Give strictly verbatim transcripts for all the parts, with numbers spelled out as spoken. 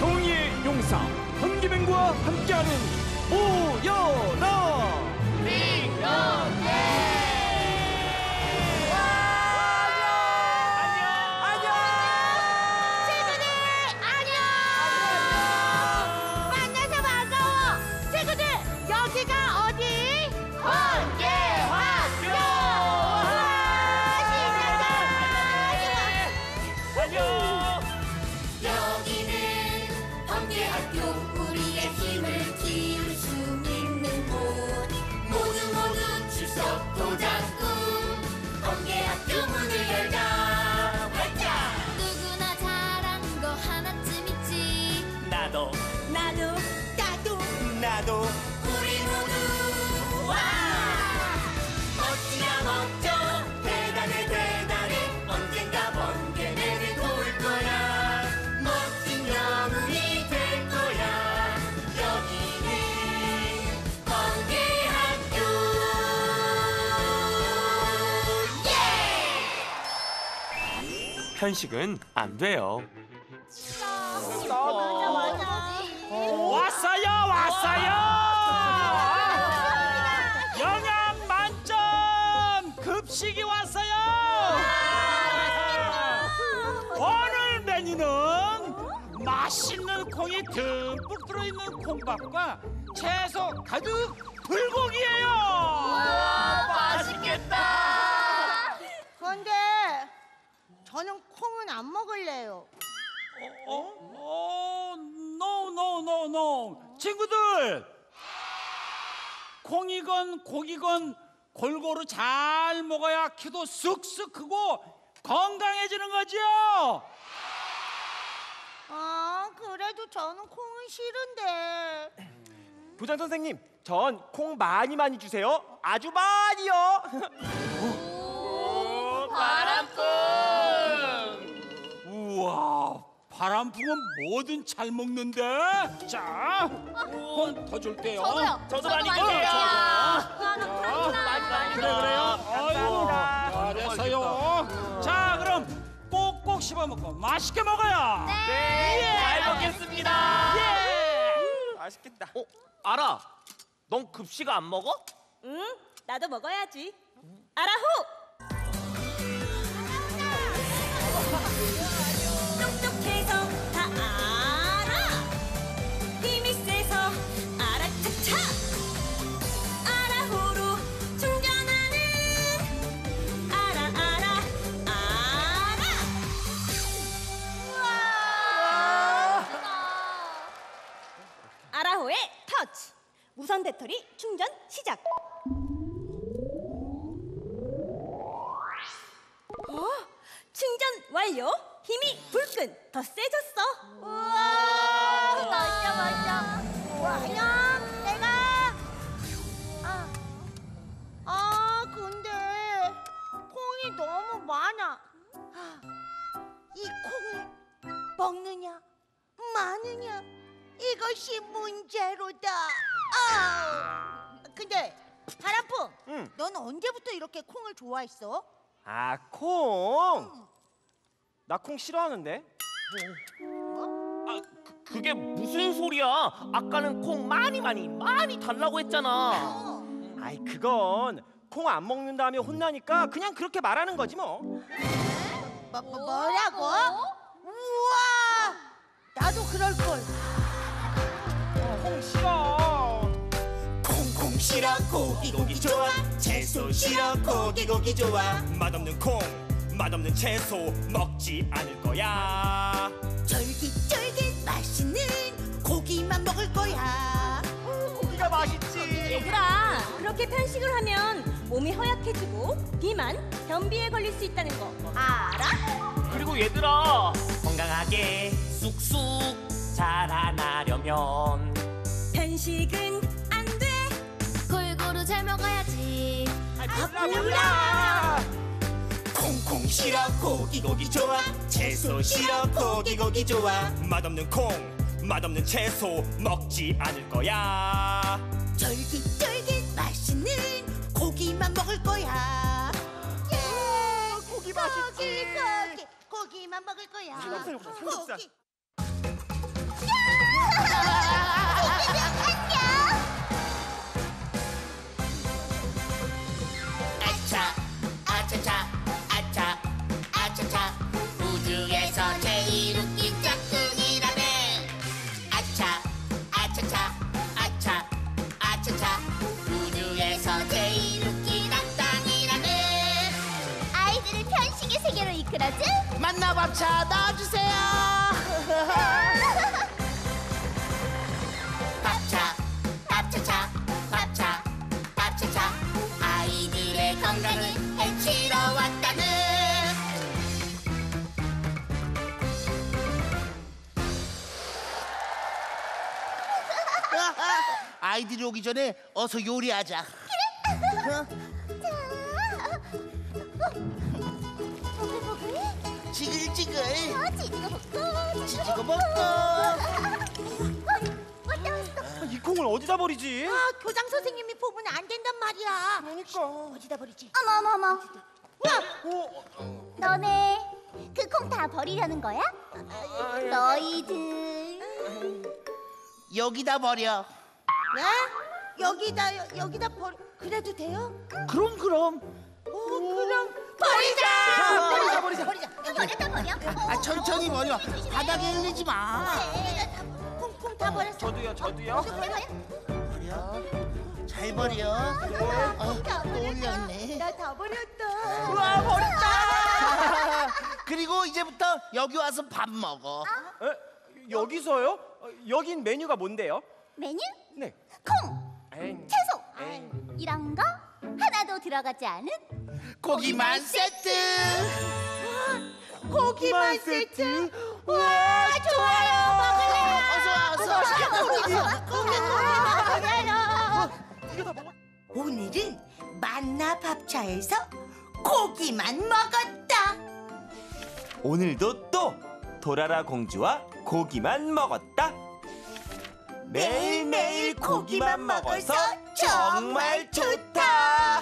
정의의 용사 한기맹과 함께하는 오연아 빅런데. 나도 나도 나도 나도 우리 모두 와 멋지다 멋져 대단해 대단해 언젠가 번개맨을 도울 거야 멋진 영웅이 될 거야 여기는 번개학교 예! 편식은 안 돼요. 왔어요, 왔어요. 영양 만점 급식이 왔어요. 오늘 메뉴는 맛있는 콩이 듬뿍 들어있는 콩밥과 채소 가득 불고기예요. 와, 맛있겠다. 근데 저는 콩은 안 먹을래요. 어? 어? 어? 노, 노, 노, 노. 친구들! 콩이건 고기건 골고루 잘 먹어야 키도 쑥쑥 크고 건강해지는 거죠? 아, 그래도 저는 콩은 싫은데. 부장 선생님, 전 콩 많이 많이 주세요. 아주 많이요. 오, 바람풍! 우와, 바람풍은 뭐든 잘 먹는데. 자, 콩 더 줄게요. 저도요. 저도 저도 많이 많이 줄게요. 줄게요. 많이 많이 그래 그래요. 감사합니다. 자, 됐어요. 자, 그럼 꼭꼭 씹어 먹고 맛있게 먹어요. 네, 잘 먹겠습니다. 예. 맛있겠다. 어, 알아. 넌 급식 안 먹어? 응, 나도 먹어야지. 아라호! 똑똑해서 다 알아. 힘이 세서 알아차차. 아라호로 충전하는 알아 알아 알아. 아라호의 터치. 무선 배터리 충전 시작. 어? 충전 완료. 힘이 불끈 더 세졌어. 우와, 맞아, 맞아. 와야, 내가. 아, 아, 근데 콩이 너무 많아. 아, 이 콩을 먹느냐, 마느냐, 이것이 문제로다. 아, 근데 바람풍, 응. 넌 언제부터 이렇게 콩을 좋아했어? 아, 콩. 나 콩 싫어하는데. 아, 그, 그게 무슨 소리야? 아까는 콩 많이 많이 많이 달라고 했잖아. 아이, 그건 콩 안 먹는 다음에 혼나니까 그냥 그렇게 말하는 거지 뭐. 뭐, 뭐, 뭐라고? 우와, 나도 그럴 걸. 콩 싫어. 콩콩 싫어 고기 고기 좋아 채소 싫어 고기 고기 좋아 맛없는 콩, 맛없는 채소 먹지 않을 거야. 쫄깃쫄깃 맛있는 고기만 먹을 거야. 고기가 맛있지. 얘들아, 그렇게 편식을 하면 몸이 허약해지고 비만, 변비에 걸릴 수 있다는 거 알아? 그리고 얘들아, 건강하게 쑥쑥 자라나려면 편식은 안 돼. 골고루 잘 먹어야지 아, 몰라. 콩콩 싫어 고기 고기 좋아 채소 싫어 고기 고기 좋아 맛없는 콩, 맛없는 채소 먹지 않을 거야. 쫄깃쫄깃 맛있는 고기만 먹을 거야. 예, 고기 맛있지. 고기 고기 고기만 먹을 거야. 삼겹살 먹자, 삼겹살. 고기. 야! 아차 아차차 아차 아차차 우주에서 제일 웃긴 짝꿍이라네. 아차 아차차 아차 아차차 우주에서 제일 웃긴 악당이라네. 아이들을 편식의 세계로 이끌어줄 만나밥차 넣어주세요. 밥차 밥차차 밥차 밥차차 아이들의 건강을 해치러 왔다는. 아이들이 오기 전에 어서 요리하자. 보글보글 지글지글 어, 지지고 먹고 지지고 먹고. 왔다 왔어. 이 콩을 어디다 버리지? 아, 교장 선생님이 보면 안 된단 말이야. 그러니까. 어디다 버리지? 어머 어머 어머 어, 너네 그 콩 다 버리려는 거야? 너희들 여기다 버려. 네? 여기다 여, 여기다 버리. 그래도 돼요? 그럼 그럼. 오, 그럼 버리자. 버리자, 버리자. 버리자. 버렸다 버려. 아 천천히 버려. 바닥에 흘리지 마. 콩콩 다 버렸어. 저도요, 저도요. 버려. 잘 버려. 어, 또 올렸네. 나 다 버렸다. 우와 버렸다. 그리고 이제부터 여기 와서 밥 먹어. 에? 여기서요? 어, 여긴 메뉴가 뭔데요? 메뉴? 네. 콩, 에잉. 채소 이런 거 하나도 들어가지 않은 고기만 세트. 고기만 세트. 와, 좋아요. 먹을래요. 어서 와 어서 와. 고기 고기 먹을래요. 이거 다 먹어. 오늘은 만나 밥차에서 고기만 먹었다. 오늘도 또 도라라 공주와 고기만 먹었다. 매일매일 고기만 먹어서 정말 좋다.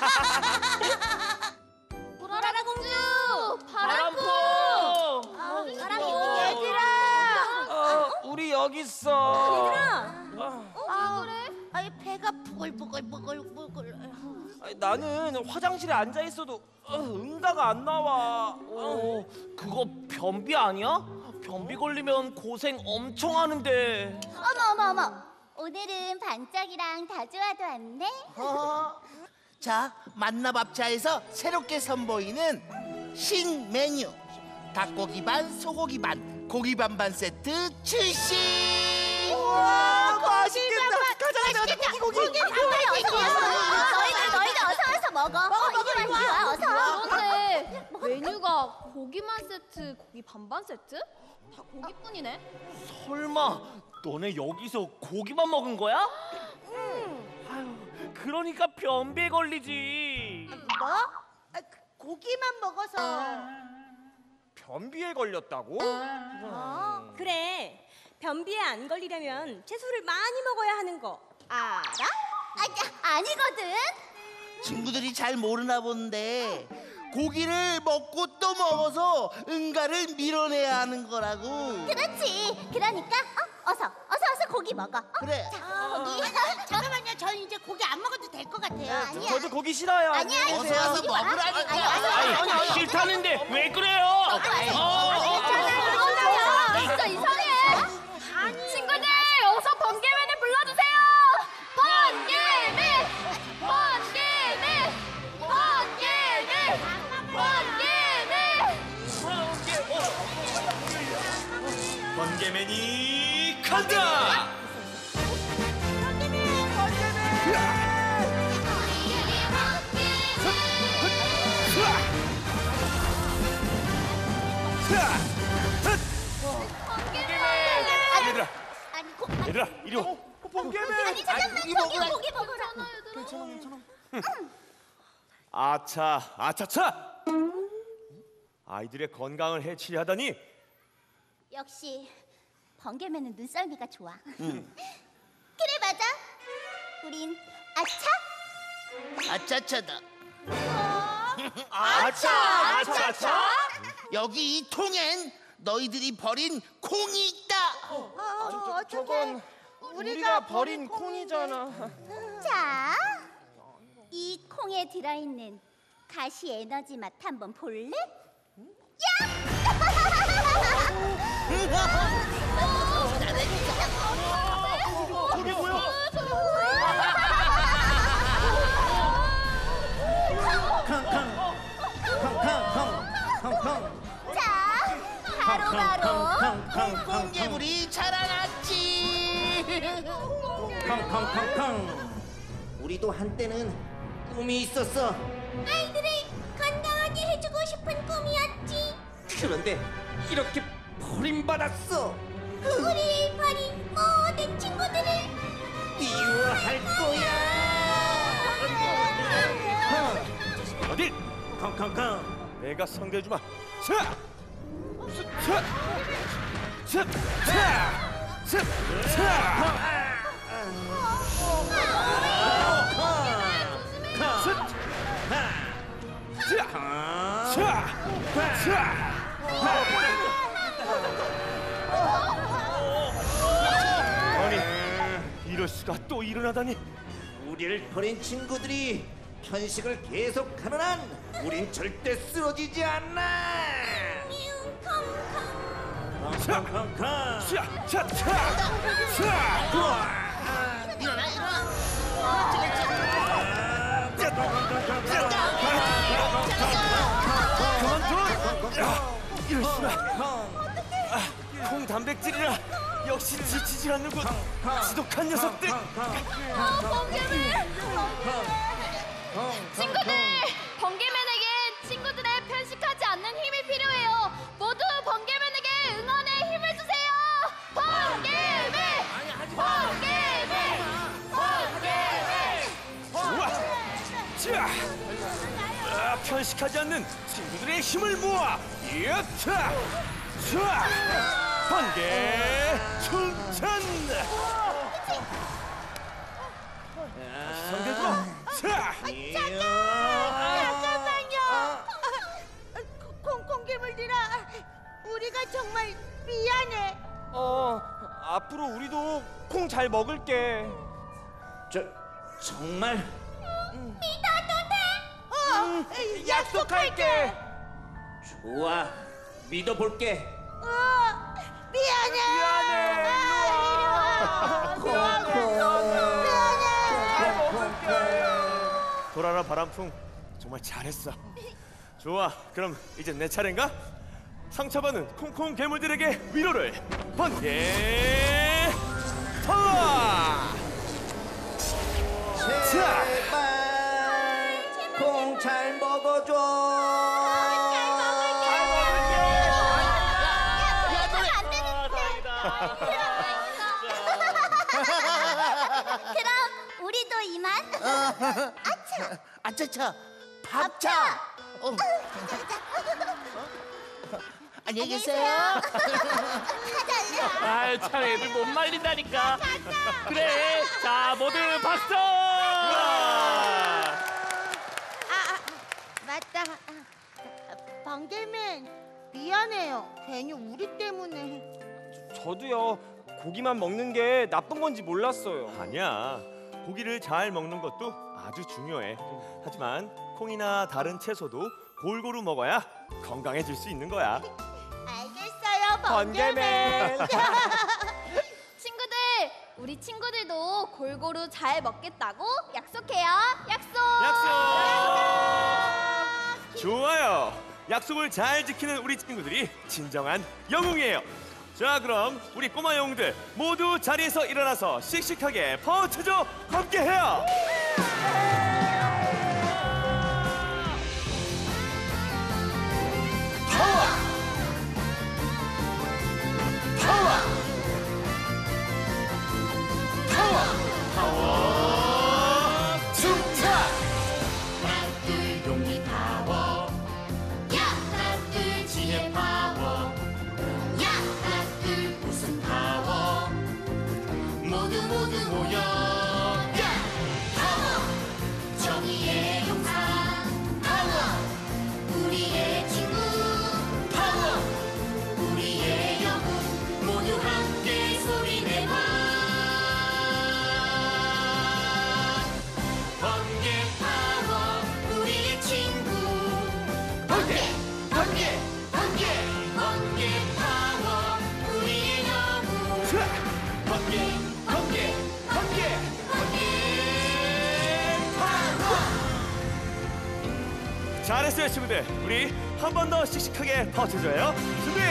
도라라 공주 바람포. 바람이 얘들아. 어, 우리 여기 있어. 얘들아 아, 그래? 아이 배가 부글부글부글부글. 아니, 나는 화장실에 앉아 있어도 어, 응가가 안 나와. 어, 그거 변비 아니야? 변비 걸리면 고생 엄청 하는데. 어머 어머 어머 오늘은 반짝이랑 다주아도 왔네. 어. 자 만나밥차에서 새롭게 선보이는 신메뉴 닭고기 반 소고기 반 고기 반반 세트 출시. 와, 맛있겠다. 가자, 가자, 가자. 맛있겠다. 고기, 고기. 빨리 어서 와. 너희들 너희들 어서 와서 먹어. 어, 이리 와 이리 와 어서. 그런데 메뉴가 고기만 세트, 고기 반반 세트? 다 고기뿐이네. 설마 너네 여기서 고기만 먹은 거야? 아유, 그러니까 변비에 걸리지. 뭐? 아, 그 고기만 먹어서. 변비에 걸렸다고? 어, 그래. 변비에 안 걸리려면 채소를 많이 먹어야 하는 거 알아? 아, 아니거든. 친구들이 잘 모르나 본데 고기를 먹고 또 먹어서 응가를 밀어내야 하는 거라고. 그렇지. 그러니까 어, 어서 어서 어서 고기 먹어. 어? 그래. 고기. 잠깐만요. 저는 이제 고기 안 먹어도 될 것 같아요. 아니야. 저도 고기 싫어요. 아니야. 안녕히 어서 계세요. 와서 고기 먹어. 먹으라니까. 아니, 어서 와서. 아니, 싫다는데 왜 그래요? 어, 어, 아, 진짜 이상해. 친구들, 어서 번개맨을 불러주세요. 번개맨, 번개맨, 번개맨, 번개맨. 번개맨이 간다. 얘들아, 아니 고 얘들아, 이리 와. 번개맨. 아니 잠깐만 고기 고기 먹으라. 고기 먹어라. 괜찮아 괜찮아. 아차, 아차차. 아이들의 건강을 해치려 하다니. 역시 번개맨은 눈썰미가 좋아. 그래 맞아. 우린 아차. 아차차다. 아차, 아차차. 여기 이 통엔 너희들이 버린 콩이 있다. 어, 어떡해. 저건 우리가 버린 콩이잖아. 자, 이 콩에 들어있는 가시 에너지 맛 한번 볼래? 야! 저게 뭐야? 자, 바로 바로 콩콩 괴물이 자라났지. 콩콩콩콩. 우리도 한때는 꿈이 있었어. 아이들을 건강하게 해주고 싶은 꿈이었지. 그런데 이렇게 버림받았어. 우리 버린 모든 친구들을 미워할 거야. 어딜? 콩콩콩. 내가 상대해주마. 자, 자, 자, 자, 자, 자. 아니, 이럴 수가 또 일어나다니. 우리를 버린 친구들이 편식을 계속하는 한 우린 절대 쓰러지지 않나. 콩콩콩. 자, 자, 자, 자. 일어나 일어나. 그만둬! 야, 이럴 수가. 아, 콩 단백질이라 역시 지치질 않는군. 지독한 녀석들. 친구들, 번개맨에겐 친구들의 편식하지 않는 힘이 필요해요. 모두 번개맨에게 응원의 힘을 주세요. 번개맨, 번개맨, 번개맨. 좋아. 자, 아, 편식하지 않는 친구들의 힘을 모아. 이었다. 자, 번개 충천. 상대주마. 자. 잠깐만요. 콩콩 괴물들아, 우리가 정말 미안해. 어, 앞으로 우리도 콩 잘 먹을게. 저 정말 어, 약속할게. 좋아. 믿어볼게. 어, 미안해. 미안해. 아, 이리 와. 미안해. 돌아라 바람풍. 정말 잘했어. 좋아. 그럼 이제 내 차례인가? 상처받은 콩콩 괴물들에게 위로를. 번개 파워. 제발 콩 잘 먹어줘. 그럼 우리도 이만. 아차. 아차차. 밥차. 어. 안녕히 계세요. 가자. 아유 참 애들 못 말린다니까. 그래. 자 모두 박수. 아, 아, 맞다. 아, 번개맨, 미안해요. 괜히 우리 때문에. 저도요. 고기만 먹는 게 나쁜 건지 몰랐어요. 아니야. 고기를 잘 먹는 것도 아주 중요해. 하지만 콩이나 다른 채소도 골고루 먹어야 건강해질 수 있는 거야. 알겠어요, 번개맨. 친구들, 우리 친구들도 골고루 잘 먹겠다고 약속해요. 약속. 약속. 좋아요. 약속을 잘 지키는 우리 친구들이 진정한 영웅이에요. 자, 그럼 우리 꼬마 영웅들 모두 자리에서 일어나서 씩씩하게 파워체조 함께해요. 파워! 파워! 파워! 파워! 충차! 하나둘 용기 파워, 야 하나둘 지혜 파워, 야 하나둘 웃음 파워, 모두 모두 모여 야 파워 잘했어요, 친구들. 우리 한 번 더 씩씩하게 파워쳐줘요. 준비.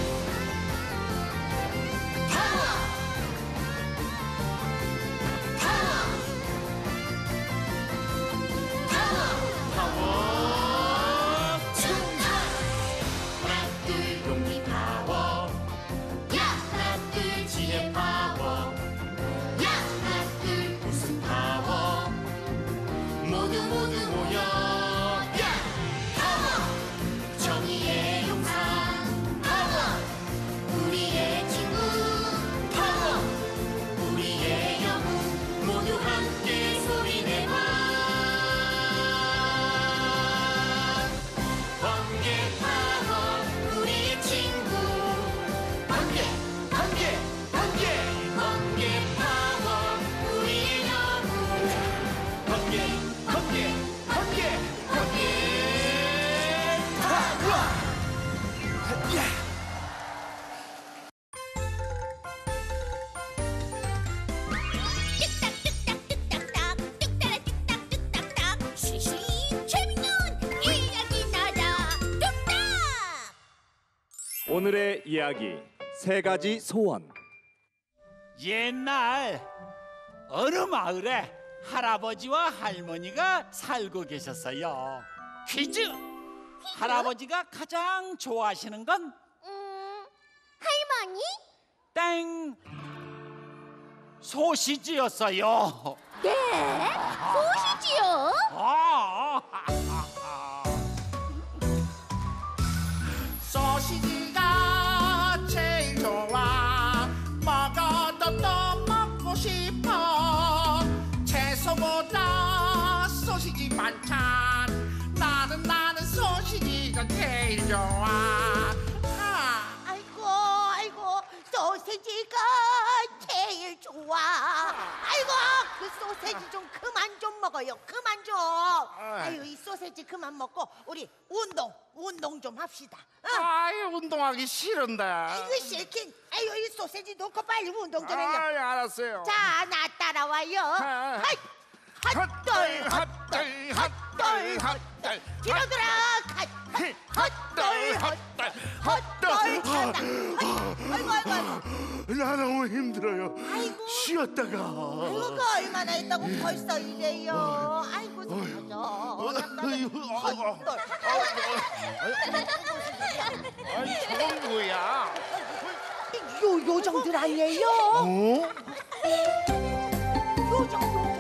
용기 파워 야 하나 둘 지혜 파워 야 하나 둘 웃음 파워 모두 모두 모여 야 파워 정의의 용산 파워 우리의 친구 파워 우리의 영웅 모두 함께 소리내봐 번개 파워 우리의 친구 번개 번개 번개 번개 파워 우리의 영웅 번개 번개 번개 번개 파워 뚝딱뚝딱뚝딱딱 뚝따라 뚝딱뚝딱딱 쉬쉬 재밌는 이야기 나라 뚝딱. 오늘의 이야기 세 가지 소원. 옛날 어느 마을에 할아버지와 할머니가 살고 계셨어요. 퀴즈! 할아버지가 가장 좋아하시는 건? 음, 할머니? 땡! 소시지였어요. 네? 소시지요? 아, 소시지가 제일 좋아 먹어도 또 먹고 싶어 채소보다 소시지 반찬 나는 나는 소시지가 제일 좋아 아. 아이고 아이고 소세지가 제일 좋아. 아이고 그 소세지 좀 그만 좀 먹어요. 그만 좀. 아유 이 소세지 그만 먹고 우리 운동 운동 좀 합시다. 어? 아이 운동하기 싫은데 아이고 싫긴. 아유 이 소세지 놓고 빨리 운동 좀 해요. 아이 알았어요 자 나 따라와요. 아. 하이 헛돌 헛돌 헛돌 헛돌 뒤로 돌아. 헛돌 헛돌 헛돌 잘한다. 아이고 아이고 아이고. 나 너무 힘들어요 아이고. 쉬었다가 아이고 그 얼마나 했다고 벌써 이래요. 아이고 잘하죠. 아이 저건 뭐야 요 요정들 아니에요? 어? 요정 요정.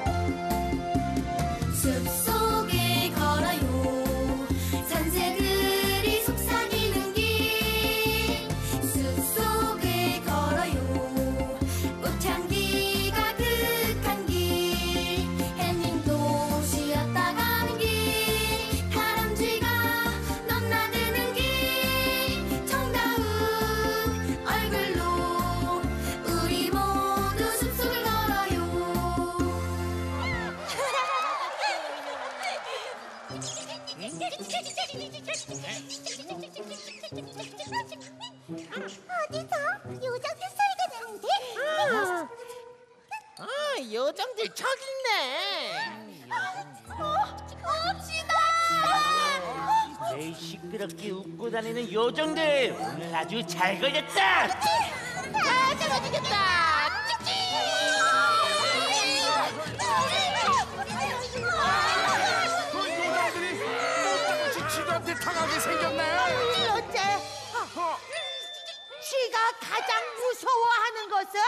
숲속에 걸어요 산새들이 속삭이는 길 숲속에 걸어요 꽃향기 가득한 길 햇님도 쉬었다 가는 길 다람쥐가 넘나드는 길 정다운 얼굴로 우리 모두 숲속을 걸어요 어디서 요정들 소리가 나는데? 아, 요정들 저기 있네. 봅시다. 매일 시끄럽게 웃고 다니는 요정들 오늘 아주 잘 걸렸다. 다 잡아주겠다. 찍찍. 그 요정들이 꼼짝없이 지도한테 당하게 생겼네 어째? 쥐가 가장 무서워하는 것은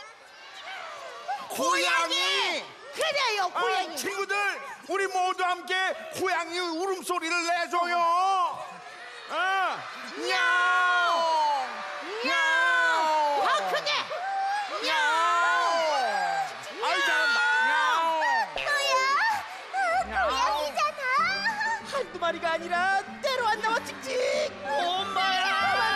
고양이 그래요 고양이. 아, 친구들 우리 모두 함께 고양이 울음소리를 내줘요 어. 야옹 야옹 더 크게. 야옹 아이 잘한다 뭐야? 고양이잖아. 한두 마리가 아니라 때로 안 나와 찍찍. 엄마야.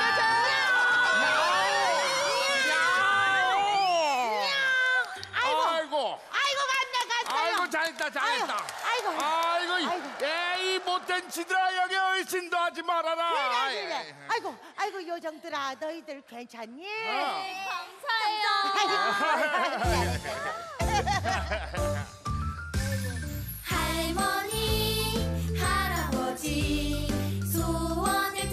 아이고 아이고 간다 갔어요. 아이고 잘했다 잘했다 아이고 아이고. 아이고 에이 못된 지들아 여기 얼씬도 하지 말아라 그래 그래. 아이고 아이고 요정들아 너희들 괜찮니? 감사해요. 할머니 할아버지 할아버지 소원을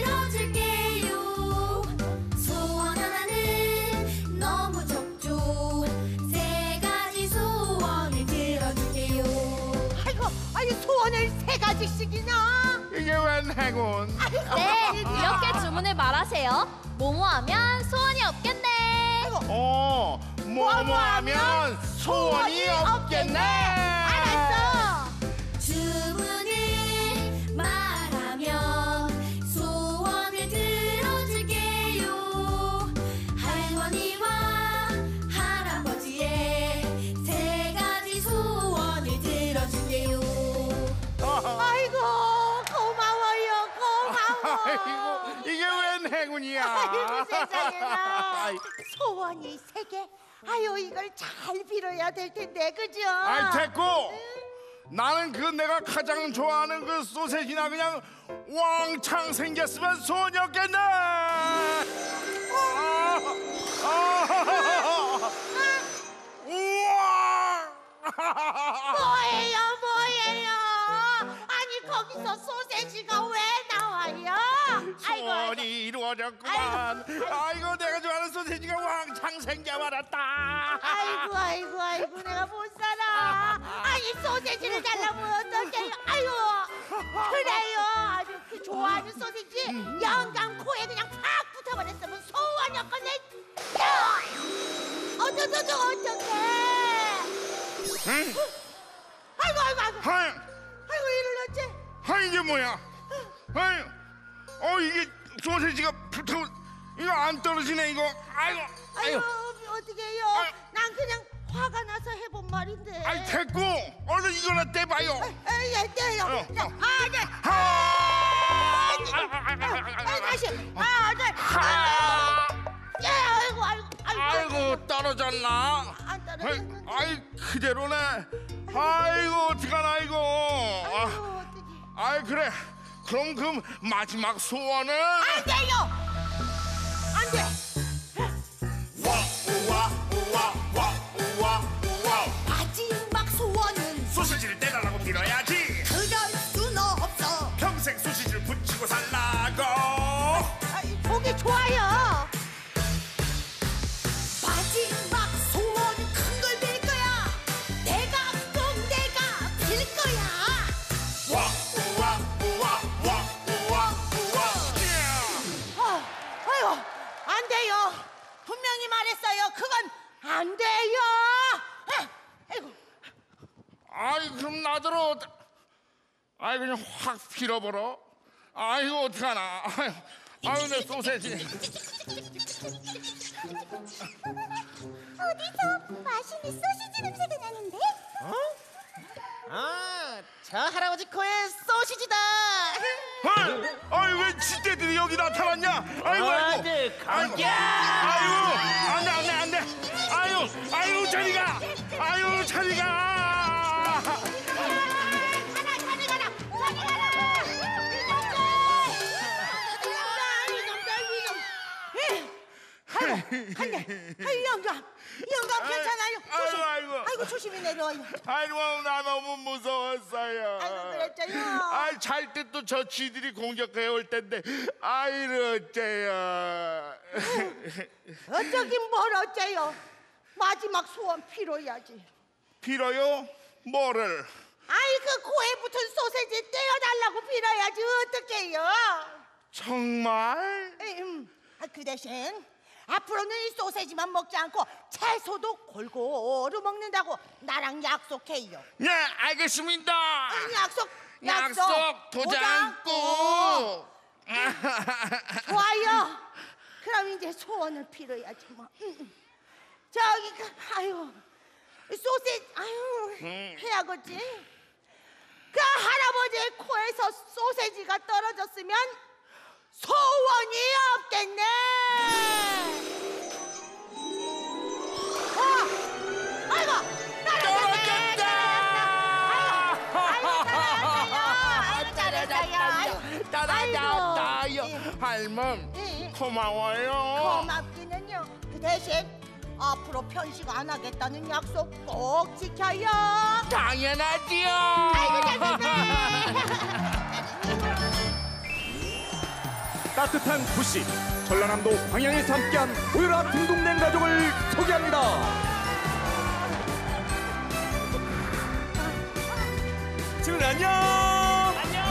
들어줄게요. 소원 하나는 너무 적죠. 세 가지 소원을 들어줄게요. 아이고, 아니 소원을 세 가지씩이나. 이게 웬 행운? 네, 이렇게 주문을 말하세요. 뭐뭐하면 소원이 없겠네. 어, 뭐뭐하면 소원이 없겠네. 알았어. 주문을 말하면 소원을 들어줄게요. 할머니와 할아버지의 세 가지 소원을 들어줄게요. 아이고 고마워요, 고마워. 아이고, 이게 웬 행운이야? 아이고 세상에나. 소원이 세 개. 아유 이걸 잘 빌어야 될 텐데 그죠? 아이 됐고, 나는 그 내가 가장 좋아하는 그 소세지나 그냥 왕창 생겼으면 소원이었겠네. 아, 아, 우와! 뭐예요 뭐예요? 아니 거기서 소세지가 왜 나와요? 아이고 소원이 이루어졌구만. 아이고, 내가 좋아하는 소세지가 왕창 생겨버렸다. 아이고 아이고 아이고 내가 못 살아. 아니 소세지를 달라고 어떡해요? 아이고 그래요. 아주 그 좋아하는 소세지 영감 코에 그냥 팍 붙어버렸으면 소원이었겠네. 야! 어쩌저저 어떡해. 응? 아이고 아이고 아이고 하이, 아이고 이를 어째. 하이, 이게 뭐야? 하이, 어 이게 소세지가 붙어, 이거 안 떨어지네 이거. 아이고, 아이고 아이고. 어떻게 해요? 난 그냥 화가 나서 해본 말인데. 아이 됐고, 얼른 이거나 떼봐요. 예, 떼요. 어, 자, 어. 아, 네. 아, 네. 아, 다시. 아, 네. 아, 예, 아이고, 아이고, 아이고. 아이고, 떨어졌나? 안 떨어졌는데. 아이 그대로네. 아이고 어떡하나 이거. 아, 아이 그래. 그럼 그 마지막 소원은? 안 돼요. 안 돼. 와 우와 우와 와 우와 우와. 마지막 소원은 소시지를 떼달라고 빌어야지. 그럴 순 없어. 평생 소시지를 붙이고 살라고. 아이, 보기 좋아요. 마지막 소원은 큰 걸 빌 거야. 내가 꼭 내가 빌 거야. 와 우와 우와 와 우와 우와. 어, 아유, 안 돼요. 분명히 말했어요. 그건 안 돼요. 아, 아이고. 아이 그럼 나더러. 아이 그냥 확 빌어버려. 아이고 어떡하나. 아유, 아유 내 소세지. 어디서 맛있는 소시지 냄새가 나는데? 어? 아, 저 할아버지 코에 소시지다. 헐! 아이 왜 지떼들이 여기 나타났냐? 아이고 아이고. 어디 가게? 아이고 안돼 안돼 안돼. 아유 아유 저리가. 아유 저리가. 저리 가라, 저리 가라. 이놈들, 이놈들, 이놈. 에, 아이고, 간대. 아이 영감, 영감 괜찮아요. 조심. 아이고 아이고. 아이고 조심히 내려와요. 아이고 나 너무 무서웠어요. 아이고 그랬죠요. 아이 잘 때 또 저 쥐들이 공격해 올 텐데. 아이를 어째요. 어쩌긴 뭘 어째요. 마지막 소원 필요해야지. 빌어요? 뭐를? 아이 그 코에 붙은 소세지 떼어달라고 빌어야지 어떡해요. 정말? 음, 아, 그 대신 앞으로는 이 소세지만 먹지 않고 채소도 골고루 먹는다고 나랑 약속해요. 네 알겠습니다. 아, 약속, 약속, 약속 도장구. 좋아요. 그럼 이제 소원을 빌어야지 뭐. 음, 음. 저기 그, 아유 소세지 아유 음. 해야겠지. 그 할아버지의 코에서 소세지가 떨어졌으면 소원이 없겠네. 어, 아이고 떨어졌네. 아이고 잘했어요. 따라잡다요. 할멈 고마워요. 고맙기는요. 그 대신 앞으로 편식 안 하겠다는 약속 꼭 지켜요. 당연하지요. 아이고 잘생겼네. 따뜻한 부시 전라남도 광양에서 함께한 고요라 딩동댕 가족을 소개합니다. 친구들 안녕. 안녕.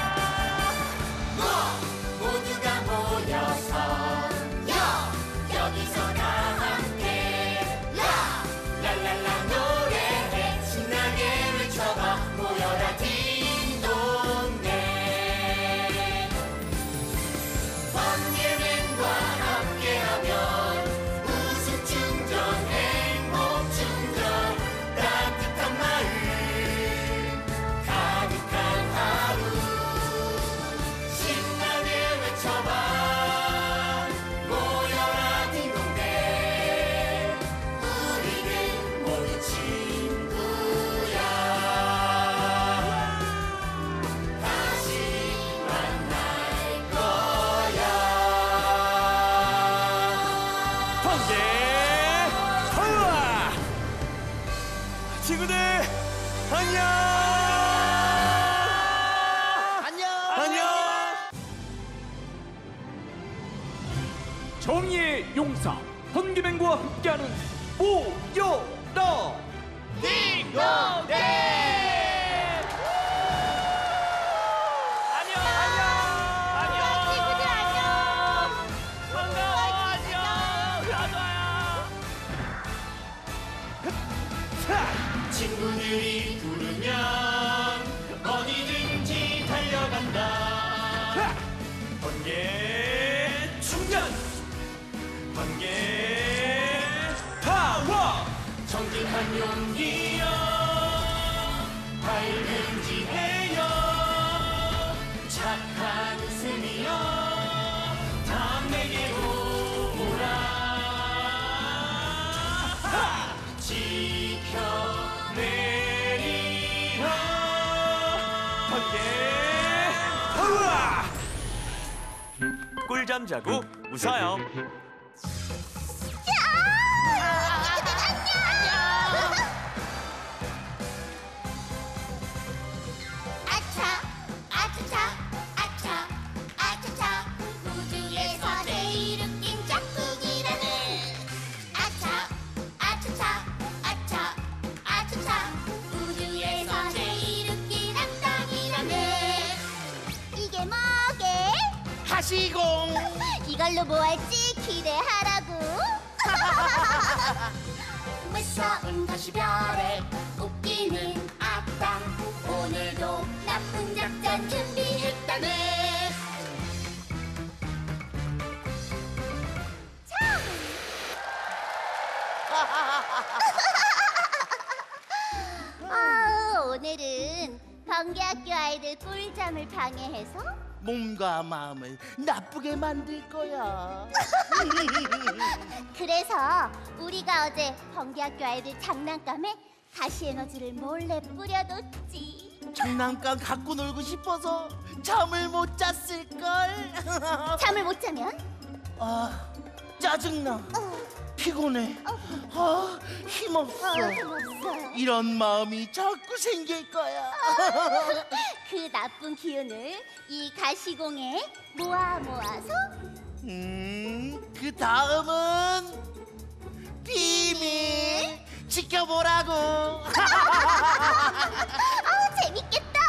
모두가 모여서 야 여기서 다 함께 라 랄랄라 노래해 신나게 외쳐봐 모여라 딩동댕 번개맨과 함께하면 웃음 충전 행복 충전 따뜻한 마음 가득한 하루 신나게 외쳐봐 모여라 딩동댕 우리는 모두 친구야 다시 만날 거야 번개 파워. 친구들 안녕. 안녕. 안녕. 정의의 용사 번개맨과 함께하는 모여라 딩동댕. 안녕. 안녕. 친구들 안녕. 반가워. 안녕. 좋아요. 친구들이 부르면 어디든지 달려간다. 번개 충전. 번개 파워. 정직한 용기여 밝은 지혜여 착한 웃음이여 다 내게로 오라 지켜내리라 번개 파워. 꿀잠 자고 웃어요. 아차 아차차 아차 아차차 우주에서 제일 웃긴 짝꿍이라는 아차 아차차 아차 아차차 우주에서 제일 웃긴 악당이라는 이게 뭐게? 하시공. 이걸로 뭐 할지 기대하라고. 무서운 도시별에 웃기는 악당 오늘도 나쁜 작전 준비했다네 아, 오늘은 번개학교 아이들 꿀잠을 방해해서 몸과 마음을 나쁘게 만들 거야. 그래서 우리가 어제 번개학교 아이들 장난감에 가시 에너지를 몰래 뿌려뒀지. 장난감 갖고 놀고 싶어서 잠을 못 잤을걸. 잠을 못 자면 아, 짜증나. 피곤해. 아, 힘없어. 어, 힘없어. 이런 마음이 자꾸 생길 거야. 그 나쁜 기운을 이 가시공에 모아 모아서 음, 그 다음은 비밀 지켜보라고. 아우 재밌겠다.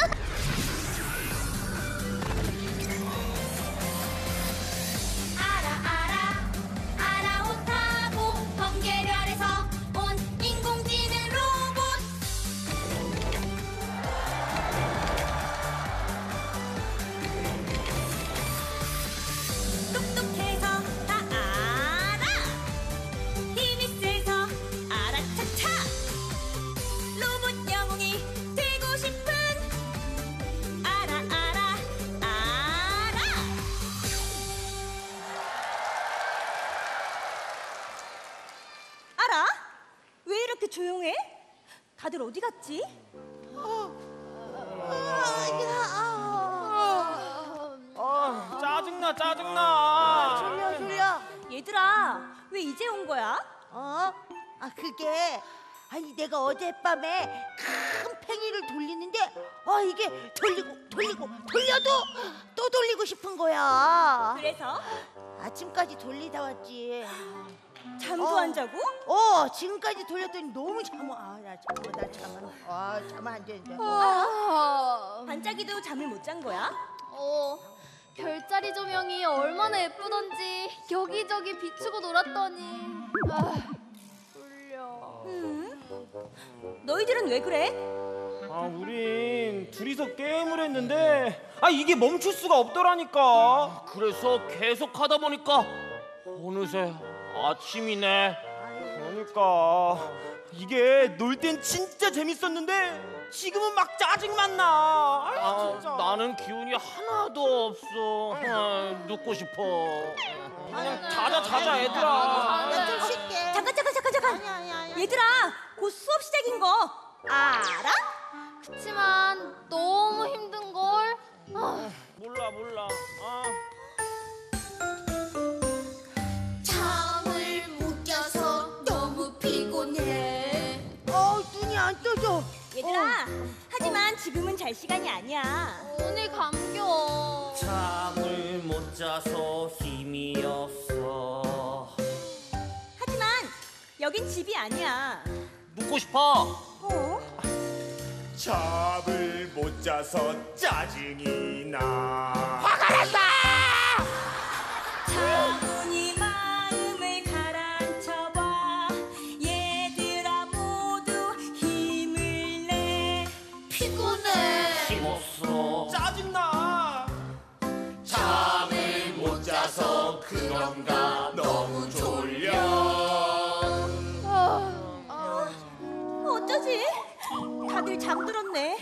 알아 알아 알아 못하고 번개별에서 온 인공지능 로봇 똑똑해서 다 알아 힘이 세서 알아차차 로봇 영웅이 되고 싶은 알아 알아 알아 알아? 왜 이렇게 조용해? 다들 어디 갔지? 짜증나 짜증나. 졸려 졸려. 얘들아, 왜 이제 온 거야? 어? 아 그게 아니 내가 어젯밤에 큰 팽이를 돌리는데 아 이게 돌리고 돌리고 돌려도 또 돌리고 싶은 거야. 그래서 아침까지 돌리다 왔지. 잠도 어. 안 자고? 어 지금까지 돌렸더니 너무 잠 아나 잠, 나 잠, 아 잠 안 되는데. 아, 반짝이도 잠을 못 잔 거야? 어, 별자리 조명이 얼마나 예쁘던지 여기저기 비추고 놀았더니 아, 졸려. 음? 너희들은 왜 그래? 아, 우린 둘이서 게임을 했는데 아 이게 멈출 수가 없더라니까. 그래서 계속 하다 보니까 어느새 아침이네. 그러니까 이게 놀 땐 진짜 재밌었는데 지금은 막 짜증만 나. 아이, 아, 진짜. 나는 기운이 하나도 없어. 아, 눕고 싶어. 그냥 자자 자자 얘들아. 나좀 쉴게. 잠깐 잠깐 잠깐 잠깐. 아니 아니 아니. 얘들아, 곧 수업 시작인 거 알아? 그치만 너무 힘든 걸. 아, 몰라 몰라. 아. 잠을 못 자서 너무 피곤해. 어 눈이 안 떠져. 얘들아, 하지만 지금은 잘 시간이 아니야. 오늘 감겨. 잠을 못 자서 힘이 없어. 하지만 여긴 집이 아니야. 눕고 싶어. 어? 잠을 못 자서 짜증이 나. 차분히 마음을 가라앉혀봐. 얘들아 모두 힘을 내. 피곤해. 힘없어. 짜증나. 잠을 못 자서 그런가 너무 졸려. 어쩌지? 다들 잠들었네.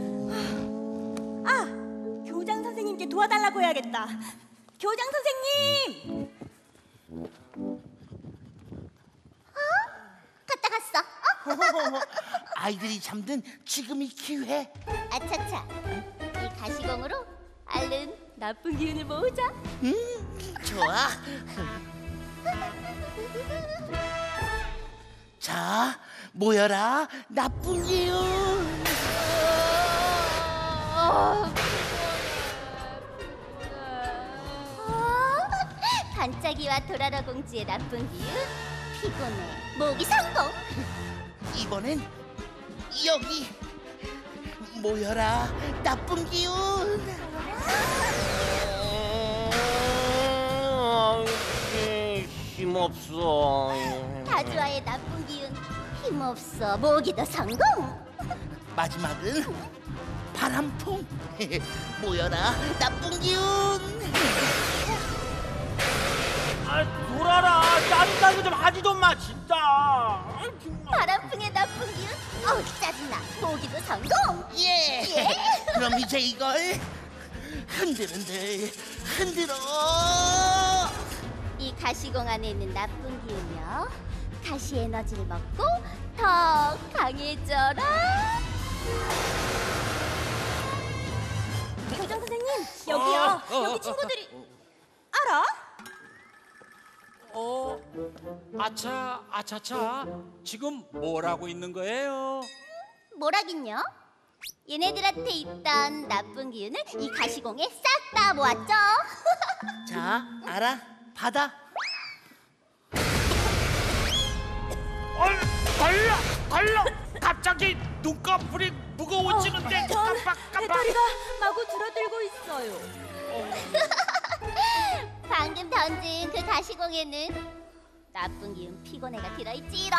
아, 교장 선생님께 도와달라고 해야겠다. 교장 선생님! 갔다 갔어. 어? 아이들이 잠든 지금이 기회. 아차차. 이 가시공으로 얼른 나쁜 기운을 모으자. 음, 좋아. 자, 모여라. 나쁜 기운. 아, 어? 반짝이와 도라라 공주의 나쁜 기운. 피곤해. 모기 성공. 이번엔 여기 모여라. 나쁜 기운. 음, 힘없어. 다주아의 나쁜 기운. 힘없어. 모기도 성공. 마지막은 바람풍. 모여라. 나쁜 기운. 아, 돌아라. 짜증나게 좀 하지 좀 마, 진짜. 아, 정말. 바람풍의 나쁜 기운. 어우 짜증나. 모기도 성공. 예. 예. 그럼 이제 이걸 흔들흔들 흔들어. 이 가시공 안에 있는 나쁜 기운요. 가시 에너지를 먹고 더 강해져라. 교장 선생님, 여기요. 여기 친구들이 알아? 어, 아차, 아차차. 지금 뭘 하고 있는 거예요? 뭐라긴요? 얘네들한테 있던 나쁜 기운을 이 가시공에 싹 다 모았죠. 자, 알아. 받아. 얼, 걸려, 걸려. 갑자기 눈꺼풀이 무거워지는데. 전 깜빡, 깜빡. 배터리가 마구 줄어들고 있어요. 방금 던진 그 가시공에는 나쁜 기운 피곤해가 들어있지롱.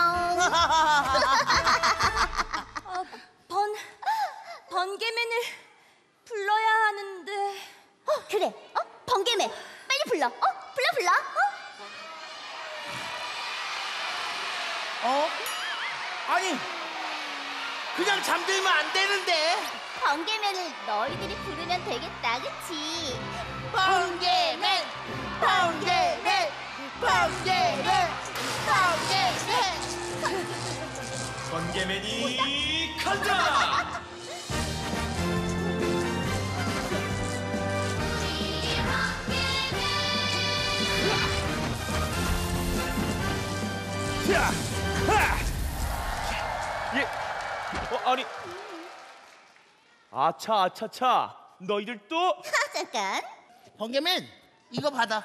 어, 번 번개맨을 불러야 하는데. 어 그래. 어 번개맨 빨리 불러. 어 불러 불러. 어? 어? 아니, 그냥 잠들면 안 되는데. 번개맨을 너희들이 부르면 되겠다, 그치? 번개맨, 번개맨, 번개맨, 번개맨. 번개맨이 간다. 자, 하! 예, 어, 아니, 아차, 아차차, 너희들 또? 잠깐. 번개맨, 이거 받아.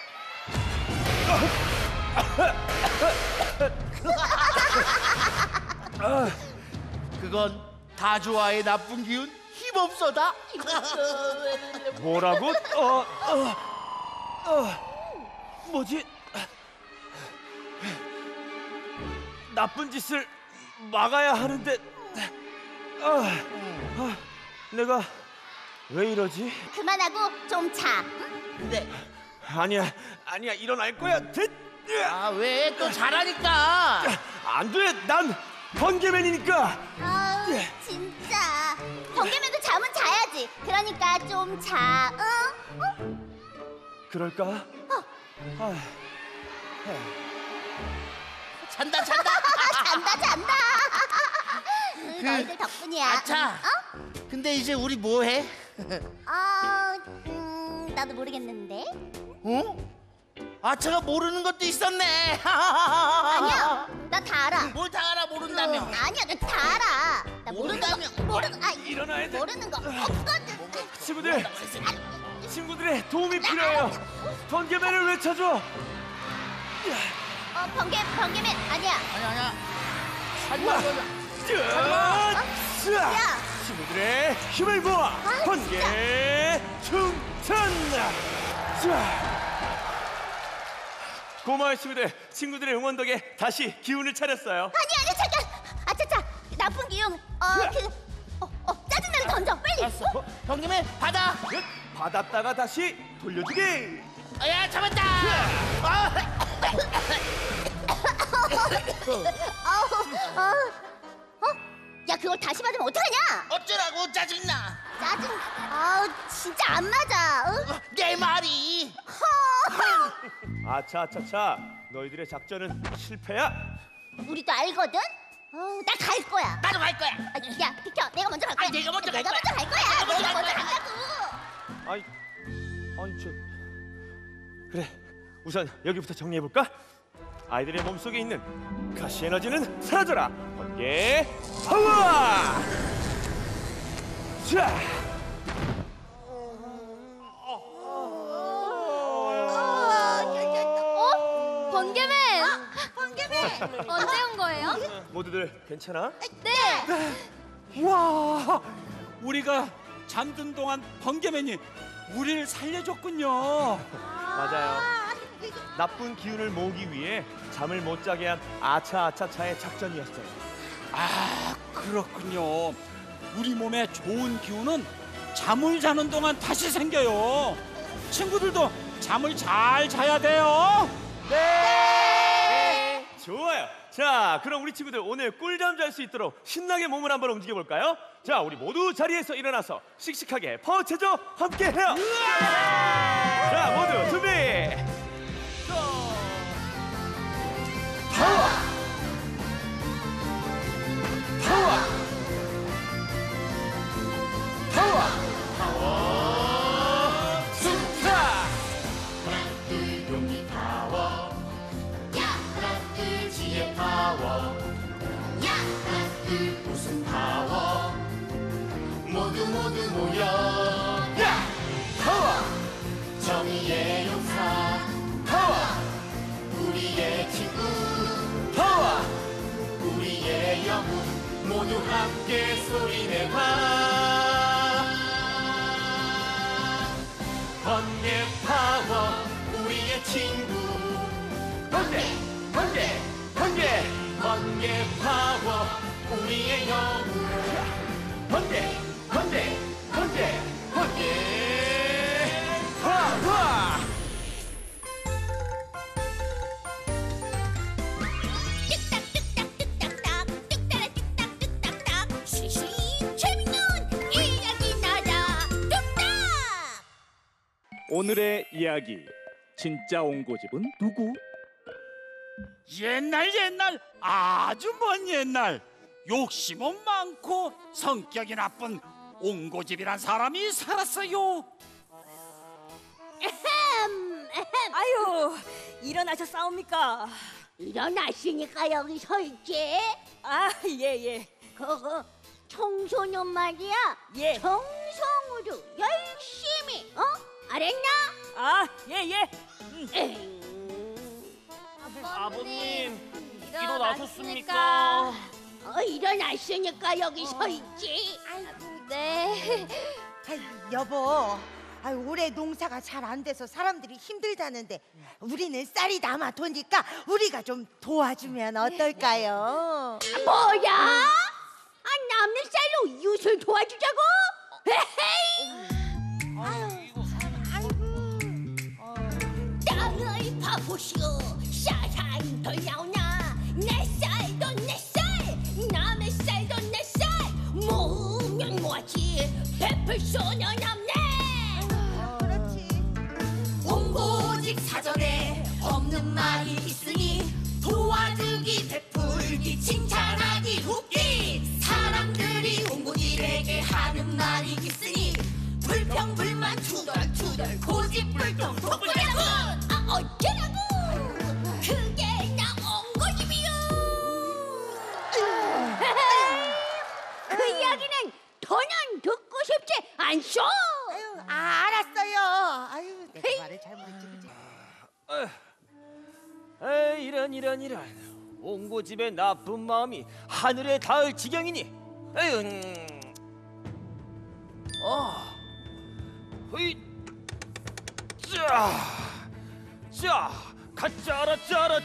그건 다주와의 나쁜 기운 힘없어다. 뭐라고? 어, 어, 어, 뭐지? 나쁜 짓을 막아야 하는데, 아, 아, 내가 왜 이러지? 그만하고 좀 자. 근데 아니야, 아니야, 일어날 거야. 됐. 아, 왜? 또 자라니까. 안 돼, 난 번개맨이니까. 아, 진짜. 번개맨도 잠은 자야지. 그러니까 좀 자. 응? 응? 그럴까? 아, 잔다, 잔다. 잔다, 잔다. 응, 그, 너희들 덕분이야. 아차. 어? 근데 이제 우리 뭐 해? 어, 음, 나도 모르겠는데. 어? 아차가 모르는 것도 있었네. 아니야, 나 다 알아. 뭘 다 알아? 모른다며. 응, 아니야, 나 다 알아. 나 모르는 모른다며. 거, 모르는, 아, 일어나야 돼. 모르는 거 없거든. 친구들, 친구들의 도움이 필요해요. 번개맨을 외쳐줘. 어, 번개, 번개맨 아니야. 아니야, 아니야. 하지 마. 으아! 야. 친구들의 힘을 모아 아, 번개 충천. 자, 고마워요 친구들. 친구들의 응원 덕에 다시 기운을 차렸어요. 아니 아니 잠깐. 아차차. 나쁜 기운. 어그 어, 어, 짜증나는 던져 빨리. 알았어. 어? 번개맨 받아. 끝. 받았다가 다시 돌려주기. 어, 야, 잡았다. 아. 어, 어, 어? 야 그걸 다시 받으면 어떡하냐? 어쩌라고 짜증나. 짜증. 아우 진짜 안 맞아. 응? 내 말이. 아차차차, 너희들의 작전은 실패야. 우리도 알거든. 어, 나 갈 거야. 나도 갈 거야. 아, 야 비켜. 내가 먼저 갈 거야. 아, 내가 먼저 갈 내가 거야. 먼저 갈 거야. 내가 먼저 내가 갈 먼저 거야. 간다고. 아니, 아니 저 그래. 우선 여기부터 정리해 볼까? 아이들의 몸속에 있는 가시 에너지는 사라져라. 번개 파워! 자, 어? 번개맨! 번개맨. 언제 온 거예요? 모두들 괜찮아? 네! 와, 우리가 잠든 동안 번개맨이 우리를 살려줬군요. 맞아요. 나쁜 기운을 모으기 위해 잠을 못 자게 한 아차아차차의 작전이었어요. 아, 그렇군요. 우리 몸에 좋은 기운은 잠을 자는 동안 다시 생겨요. 친구들도 잠을 잘 자야 돼요. 네. 좋아요. 자, 그럼 우리 친구들 오늘 꿀잠 잘 수 있도록 신나게 몸을 한번 움직여 볼까요? 자, 우리 모두 자리에서 일어나서 씩씩하게 파워체조 함께 해요. 자, 모두 준비. 파워. 파워. 파워. 파워. 승차. 모두 모두 모여 야! 파워! 정의의 용사 파워! 우리의 친구 파워! 우리의 영웅 모두 함께 소리내봐 번개 파워 우리의 친구 번개! 번개! 번개! 번개 파워 우리의 영웅 번개! 번개! 번개! 번개! 파워! 뚝딱뚝딱뚝딱딱 뚝따라 뚝딱뚝딱딱 쉬쉬 재밌는 이야기 나라 뚝딱. 오늘의 이야기 진짜 옹고집은 누구? 옛날 옛날 아주 먼 옛날 욕심은 많고 성격이 나쁜 옹고집이란 사람이 살았어요. 아유, 일어나셨사옵니까? 일어났으니까 여기 서 있지. 아, 예, 예. 그거 청소년 말이야. 예. 정성으로 열심히, 어? 알았나? 아, 예, 예. 아버님, 일어나셨습니까? 어, 일어났으니까 여기 서 있지. 네. 아이고, 여보. 아유, 올해 농사가 잘 안 돼서 사람들이 힘들다는데 우리는 쌀이 남아 도니까 우리가 좀 도와주면 어떨까요? 뭐야? 아, 남는 쌀로 이웃을 도와주자고? 에헤이! 땅을 파보시오. 샤샤이 돌려오나. 내 쌀도 내 쌀, 남의 쌀도 내 쌀. 모으면 뭐하지? 베풀 소녀 남네. 오직 사전에 없는 말이 있으니 도와주기 베풀기 칭찬하기 웃기 사람들이 온고질에게 하는 말이 있으니 불평불만 투덜투덜 고집불통 독불야군. 아, 어쩌라고? 그게 나 온고집이요. 그 이야기는 더는 듣고 싶지 않소. 아유, 아, 알았어요. 아유, 내가 말을 잘못했지. 그치? 에이, 이런 이런 이런 옹고집의 나쁜 마음이 하늘에 닿을 지경이니. 에휴. 음. 아, 으이, 자, 자, 가짜라 짜라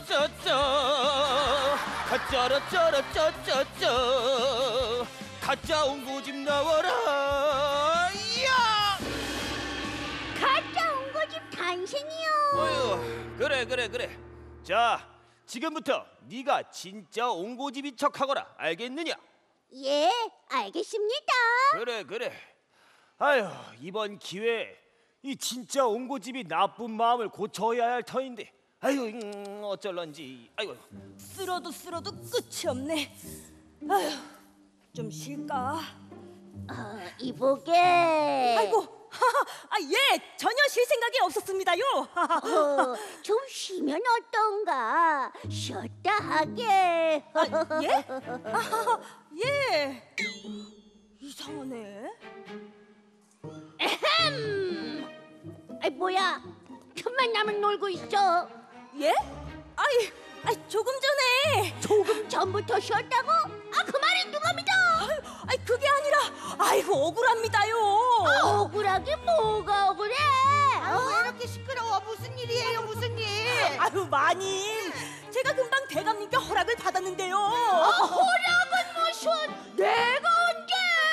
짜짜짜, 가짜라 짜라 짜짜짜, 가짜 옹고집 나와라. 야! 가짜 온고집 탄생이요. 어휴, 그래 그래 그래. 자, 지금부터 네가 진짜 옹고집인 척하거라. 알겠느냐? 예, 알겠습니다. 그래 그래. 아휴, 이번 기회에 이 진짜 옹고집이 나쁜 마음을 고쳐야 할 터인데, 아휴, 음, 어쩔런지. 아이고, 쓸어도 쓸어도 끝이 없네. 아휴, 좀 쉴까? 어, 이보게. 아이고, 아, 예, 전혀 쉴 생각이 없었습니다요. 어, 좀 쉬면 어떤가? 쉬었다 하게. 아, 예? 아, 예. 이상하네. 에헴. 아이, 뭐야? 틈만 나면 놀고 있어. 예? 아이, 아이, 조금 전에. 조금 전부터 쉬었다고? 아, 그 말은 누가 믿어? 아이, 아이, 그게 아니라, 아이고, 억울합니다요. 아, 억울하게 뭐가 억울해? 아유, 왜 이렇게 시끄러워? 무슨 일이에요, 무슨 일? 아유, 마님, 제가 금방 대감님께 허락을 받았는데요. 아, 허락은 무슨? 내가 언제?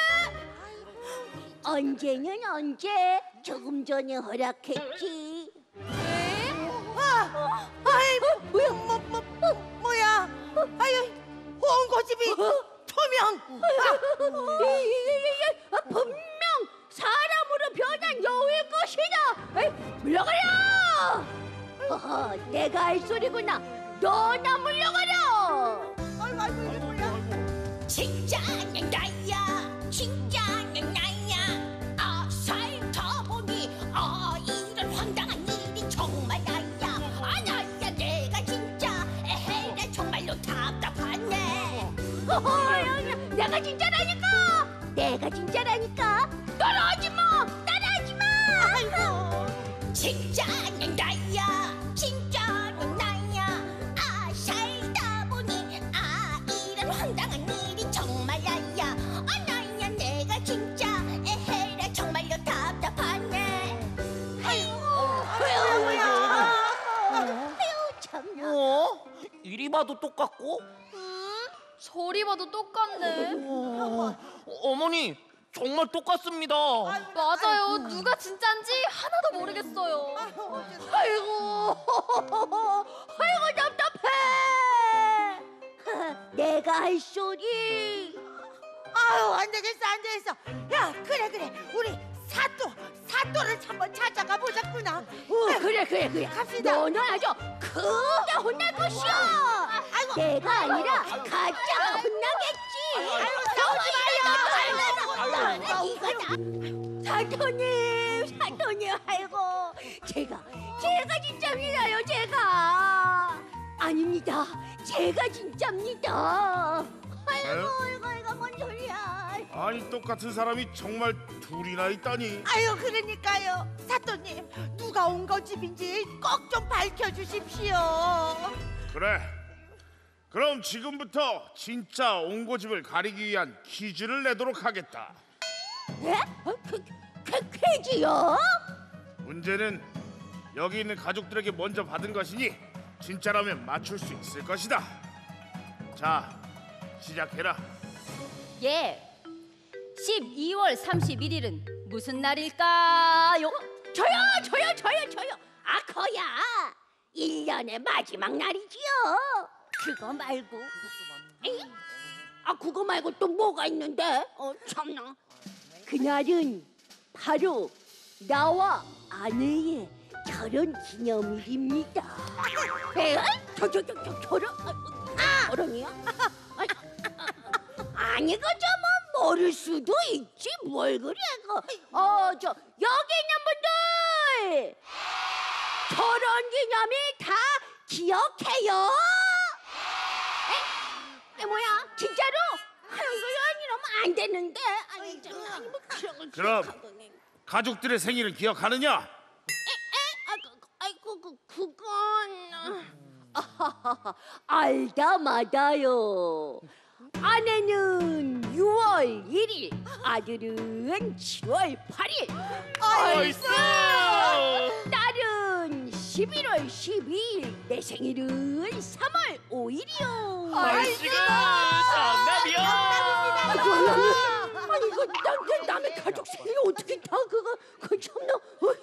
언제는 언제? 조금 전에 허락했지. 아, 아이, 뭐야, 뭐, 뭐, 뭐, 뭐야? 아유, 옹고집이 투명. 아, 분명 사람으로 변한 여우일 것이다. 에이, 물러가라. 허허, 내가 할 소리구나. 너나 물러가라. 아이고, 아이고, 이게 뭐야? 진짜는 나야, 진짜는 나야. 아, 살다 보니 아, 이런 황당한 일이 정말 나야. 아, 나야 내가 진짜. 에헤이, 나 정말로 답답하네. 허허, 내가 진짜라니까. 내가 진짜라니까. 따라하지 마, 따라하지 마. 아이고. 진짜는 나야, 진짜는 나야. 아, 살다 보니 아, 이런 황당한 일이 정말 나야. 아, 나야 내가 진짜. 에헤이, 나 정말로 답답하네. 아이고, 아이고, 아이고, 참나. 어? 이리 봐도 똑같고? 저리 봐도 똑같네. 어, 어머니, 정말 똑같습니다. 맞아요. 누가 진짠지 하나도 모르겠어요. 아이고, 아이고 답답해. 내가 할 소리. 아유, 안 되겠어, 안 되겠어. 야, 그래, 그래. 우리 사또, 사또를 한번 찾아가 보자꾸나. 어, 그래, 그래, 그래. 갑시다. 너는 아주 크게 혼날 것이야. 아이고, 내가 아니라 가짜가 혼나겠지. 아이고, 싸우지 마요. 사토님, 사토님, 아이고, 제가, 제가 진짜입니다요, 제가. 안 아닙니다. 제가 진짜입니다. 아이고, 이거 이거 뭔 소리야? 아니 똑같은 사람이 정말 둘이나 있다니. 아유 그러니까요. 사또님 누가 옹거집인지 꼭 좀 밝혀주십시오. 그래. 그럼 지금부터 진짜 옹고집을 가리기 위한 퀴즈를 내도록 하겠다. 네? 어, 퀴, 퀴, 퀴즈요? 문제는 여기 있는 가족들에게 먼저 받은 것이니 진짜라면 맞출 수 있을 것이다. 자, 시작해라. 예. 십이월 삼십일일은 무슨 날일까요? 저요, 저요, 저요, 저요. 아, 거야. 일 년의 마지막 날이지요. 그거 말고. 에이? 아, 그거 말고 또 뭐가 있는데? 어, 참나. 그날은 바로 나와 아내의 결혼 기념일입니다. 에? 저, 저, 저, 저, 결혼? 아, 결혼이요? 아니, 그저 뭐 모를 수도 있지. 뭘 그래, 그. 어, 저 여기 있는 분들 결혼 기념일 다 기억해요? 에? 에, 뭐야? 진짜로? 아유, 이거 이러면 안 되는데. 아니, 참, 아니, 뭐 그런 그럼 가족들의 생일을 기억하느냐? 에? 아, 그, 아이고, 그, 그건 아하하하, 알다 마다요. 아내는 유월 일일, 아들은 칠월 팔일, 얼쑤! 딸은 십일월 십이일, 내 생일은 삼월 오일이요. 얼씨가 정답이요. 아이고, 아니, 아니 이거 남, 남의 가족 생일 어떻게 다 그거 그 참나.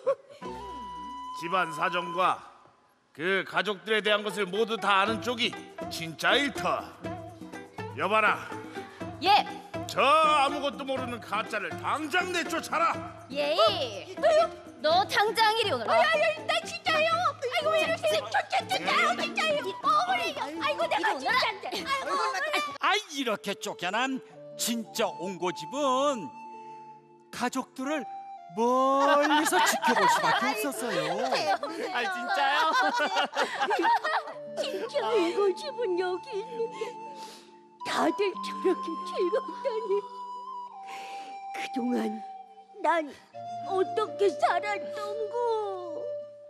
집안 사정과 그 가족들에 대한 것을 모두 다 아는 쪽이 진짜 일터. 여봐라. 예. 저 아무것도 모르는 가짜를 당장 내쫓아라. 예. 너 당장 이리 오너라. 아유, 아유, 나 진짜요. 아이고 왜 이러세요? 저, 저, 진짜요, 진짜요. 어, 그래요. 아이고 내가 진짜인데. 아이고, 아, 이렇게 쫓겨난 진짜 옹고집은 가족들을 멀리서 지켜볼 수밖에 없었어요. 아 진짜요? 진짜 이거 집은 여기 있는데 다들 저렇게 즐겁다니. 그동안 난 어떻게 살았던 거.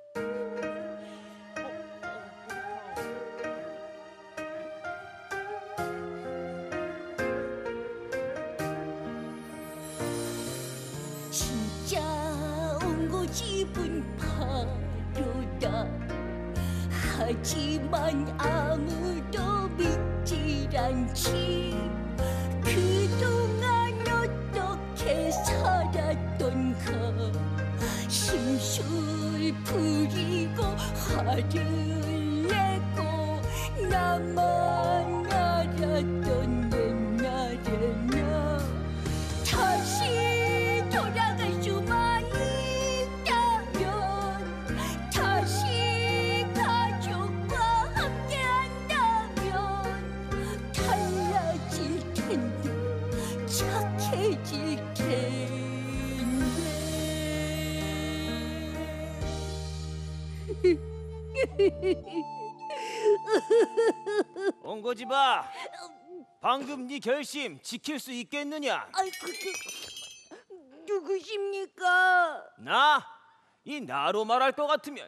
진짜 옹고집은 바로다. 하지만 아무도 믿질 않지. 그동안 어떻게 살았던가. 심술 부리고 화를 내고 나만 알았던 옛날에나 다시 돌아갈 수만 있다면, 다시 가족과 함께한다면 달라질 텐데, 착해질 텐데. 옹고집아, 방금 네 결심 지킬 수 있겠느냐? 아이, 그, 그, 누구십니까? 나? 이 나로 말할 것 같으면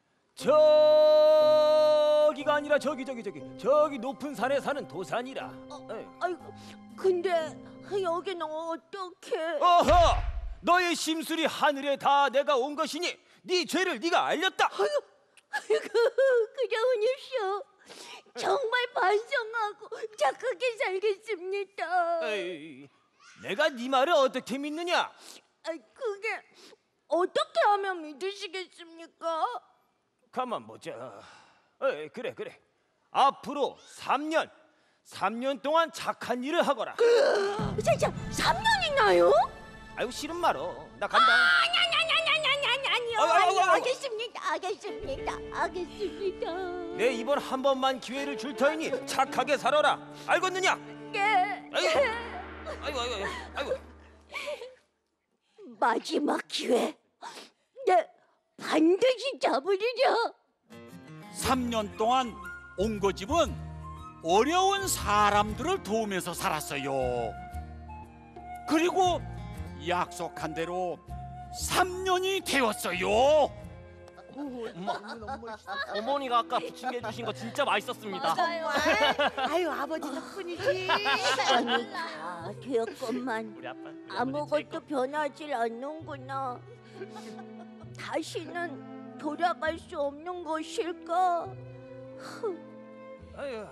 저기가 아니라 저기 저기 저기 저기 높은 산에 사는 도산이라. 에이. 아이고, 근데 여기는 어떻게? 어허! 너의 심술이 하늘에 다 내가 온 것이니 네 죄를 네가 알렸다. 아이고, 아이고, 그러십시오. 정말 반성하고 착하게 살겠습니다. 에이, 내가 네 말을 어떻게 믿느냐? 아, 그게 어떻게 하면 믿으시겠습니까? 가만 보자. 에이, 그래 그래. 앞으로 삼 년, 삼 년 동안 착한 일을 하거라. 진짜 삼 년이나요? 아이고 싫은 말어. 나 간다. 아, 아니 아니 아니 아니 아니 아니 아니요. 아이고, 아이고, 아니, 아이고. 알겠습니다. 알겠습니다. 알겠습니다. 내 이번 한 번만 기회를 줄 터이니 착하게 살아라. 알겠느냐? 네. 아이고, 아이고, 아이고, 아이고. 마지막 기회. 네, 반드시 잡으리라. 삼 년 동안 옹고집은 어려운 사람들을 도우면서 살았어요. 그리고 약속한 대로 삼 년이 되었어요. 엄마, 어머니가 아까 부침개 주신 거 진짜 맛있었습니다. 정말? 아유 아버지 덕분이지. 아니 다 되었건만 우리 아빠 아무것도 변하질 않는구나. 다시는 돌아갈 수 없는 것일까? 아유,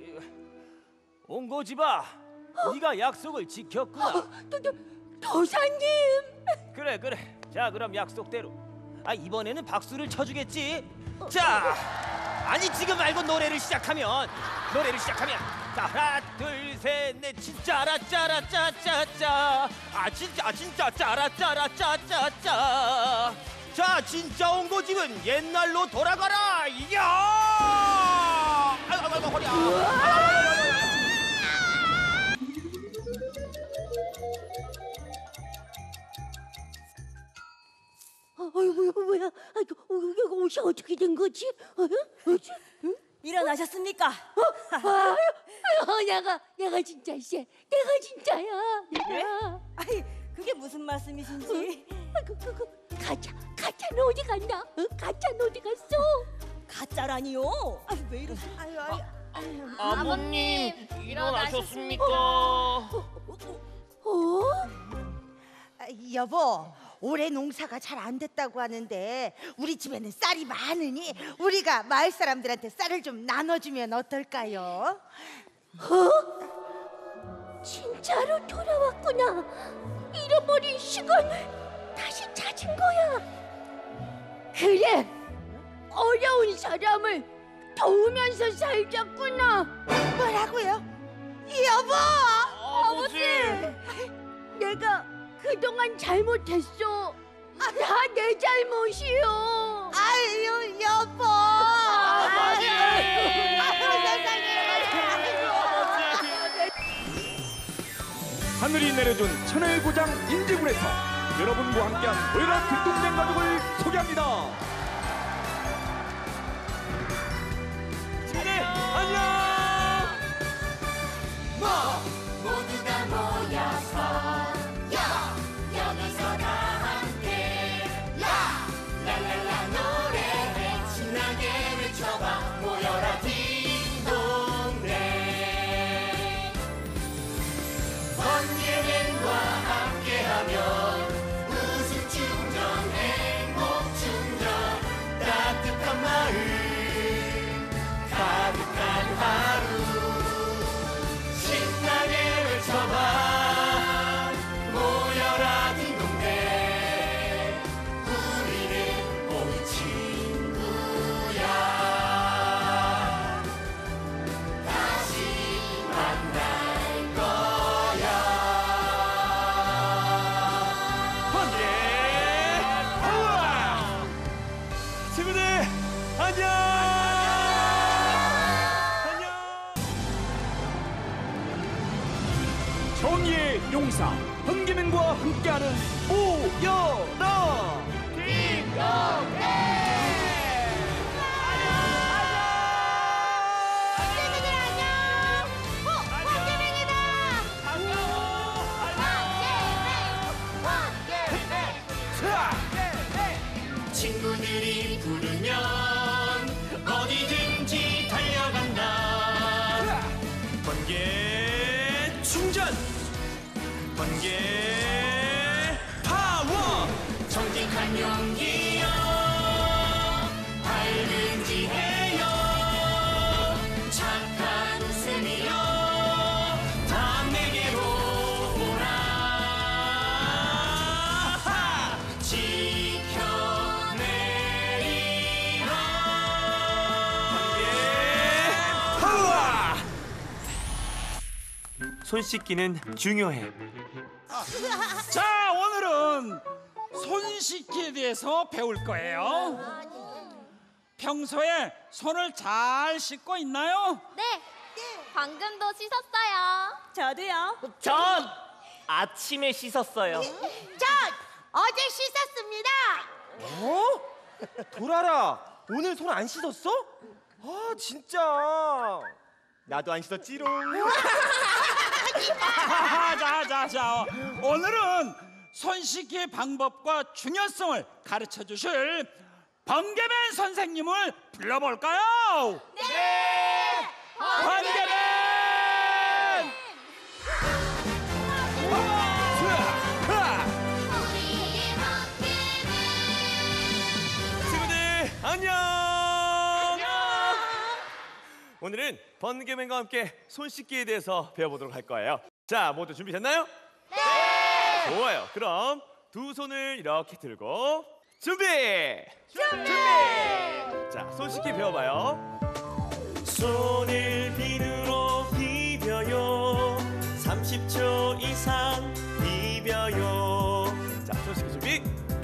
옹고집아, 네가 약속을 지켰구나. 도사님. 그래 그래. 자 그럼 약속대로. 아 이번에는 박수를 쳐주겠지. 자, 아니 지금 말고 노래를 시작하면 노래를 시작하면 자 하나 둘 셋 넷 진짜라 짜라 짜짜짜 아 진짜 진짜 짜라 짜라 짜짜짜 자 진짜 옹고집은 옛날로 돌아가라. 이야! 아이고 아이고 허리야. 아이고, 아이고, 아이고, 아이고. 아이고 이거 뭐야? 아이고 여기 옷이 어떻게 된 거지? 어? 뭐지? 응? 일어나셨습니까? 어? 아유, 아유, 내가 내가 진짜 쎄. 내가 진짜야. 네? 아이 그게 무슨 말씀이신지. 아이고 그거 가짜 가짜는 어디 갔나? 어? 가짜는 어디 갔어? 가짜라니요? 아유 왜 이러세요? 아유 아유. 아유. 아버님 일어나셨습니까? 어? 아, 여보, 올해 농사가 잘 안 됐다고 하는데 우리 집에는 쌀이 많으니 우리가 마을 사람들한테 쌀을 좀 나눠주면 어떨까요? 어? 진짜로 돌아왔구나. 잃어버린 시간을 다시 찾은 거야. 그래, 어려운 사람을 도우면서 살자꾸나. 뭐라고요? 여보! 아버지! 내가 그동안 잘못했어. 다 내 잘못이요. 아유 여보. 아버지! 아유 세상에. 하늘이 내려준 천혜고장 인제굴에서 여러분과 함께한 모여라 딩동댕 가족을 소개합니다. 친구들 안녕. 뭐 모두가 모여서 야 여기서 다 함께 야 랄랄라 노래해 신나게 외쳐봐 모여라 딩동댕 번개맨과 함께하면 웃음 충전 행복 충전 따뜻한 마음 가득한 하루 신나게 외쳐봐 모여라 딩동댕 우리는 모두 친구야 다시 만날 거야 번개 파워. 친구들 안녕. 정의의 용사 번개맨과 함께하는 모여라 딩동댕 친구들 안녕. 어, 번개맨이다. 친구들이 부르면 어디든지 달려간다 번개 충전. 번개 파워. 정직한 용기여 밝은 지혜여 착한 웃음이여 다 내게로 오라 지켜내리라 파워. 손 씻기는 중요해. 자, 오늘은 손 씻기에 대해서 배울 거예요. 평소에 손을 잘 씻고 있나요? 네. 방금도 씻었어요. 저도요. 전 아침에 씻었어요. 전 어제 씻었습니다. 어? 도라라, 오늘 손 안 씻었어? 아 진짜. 나도 안 씻었지롱. 자자자 오늘은 손 씻기 방법과 중요성을 가르쳐 주실 번개맨 선생님을 불러볼까요? 네! 번개맨! 친구들 안녕. 오늘은 번개맨과 함께 손 씻기에 대해서 배워보도록 할 거예요. 자, 모두 준비됐나요? 네! 좋아요. 그럼 두 손을 이렇게 들고 준비! 준비! 자, 손 씻기 배워봐요. 손을 비누로 비벼요. 삼십 초 이상 비벼요. 자, 손 씻기 준비.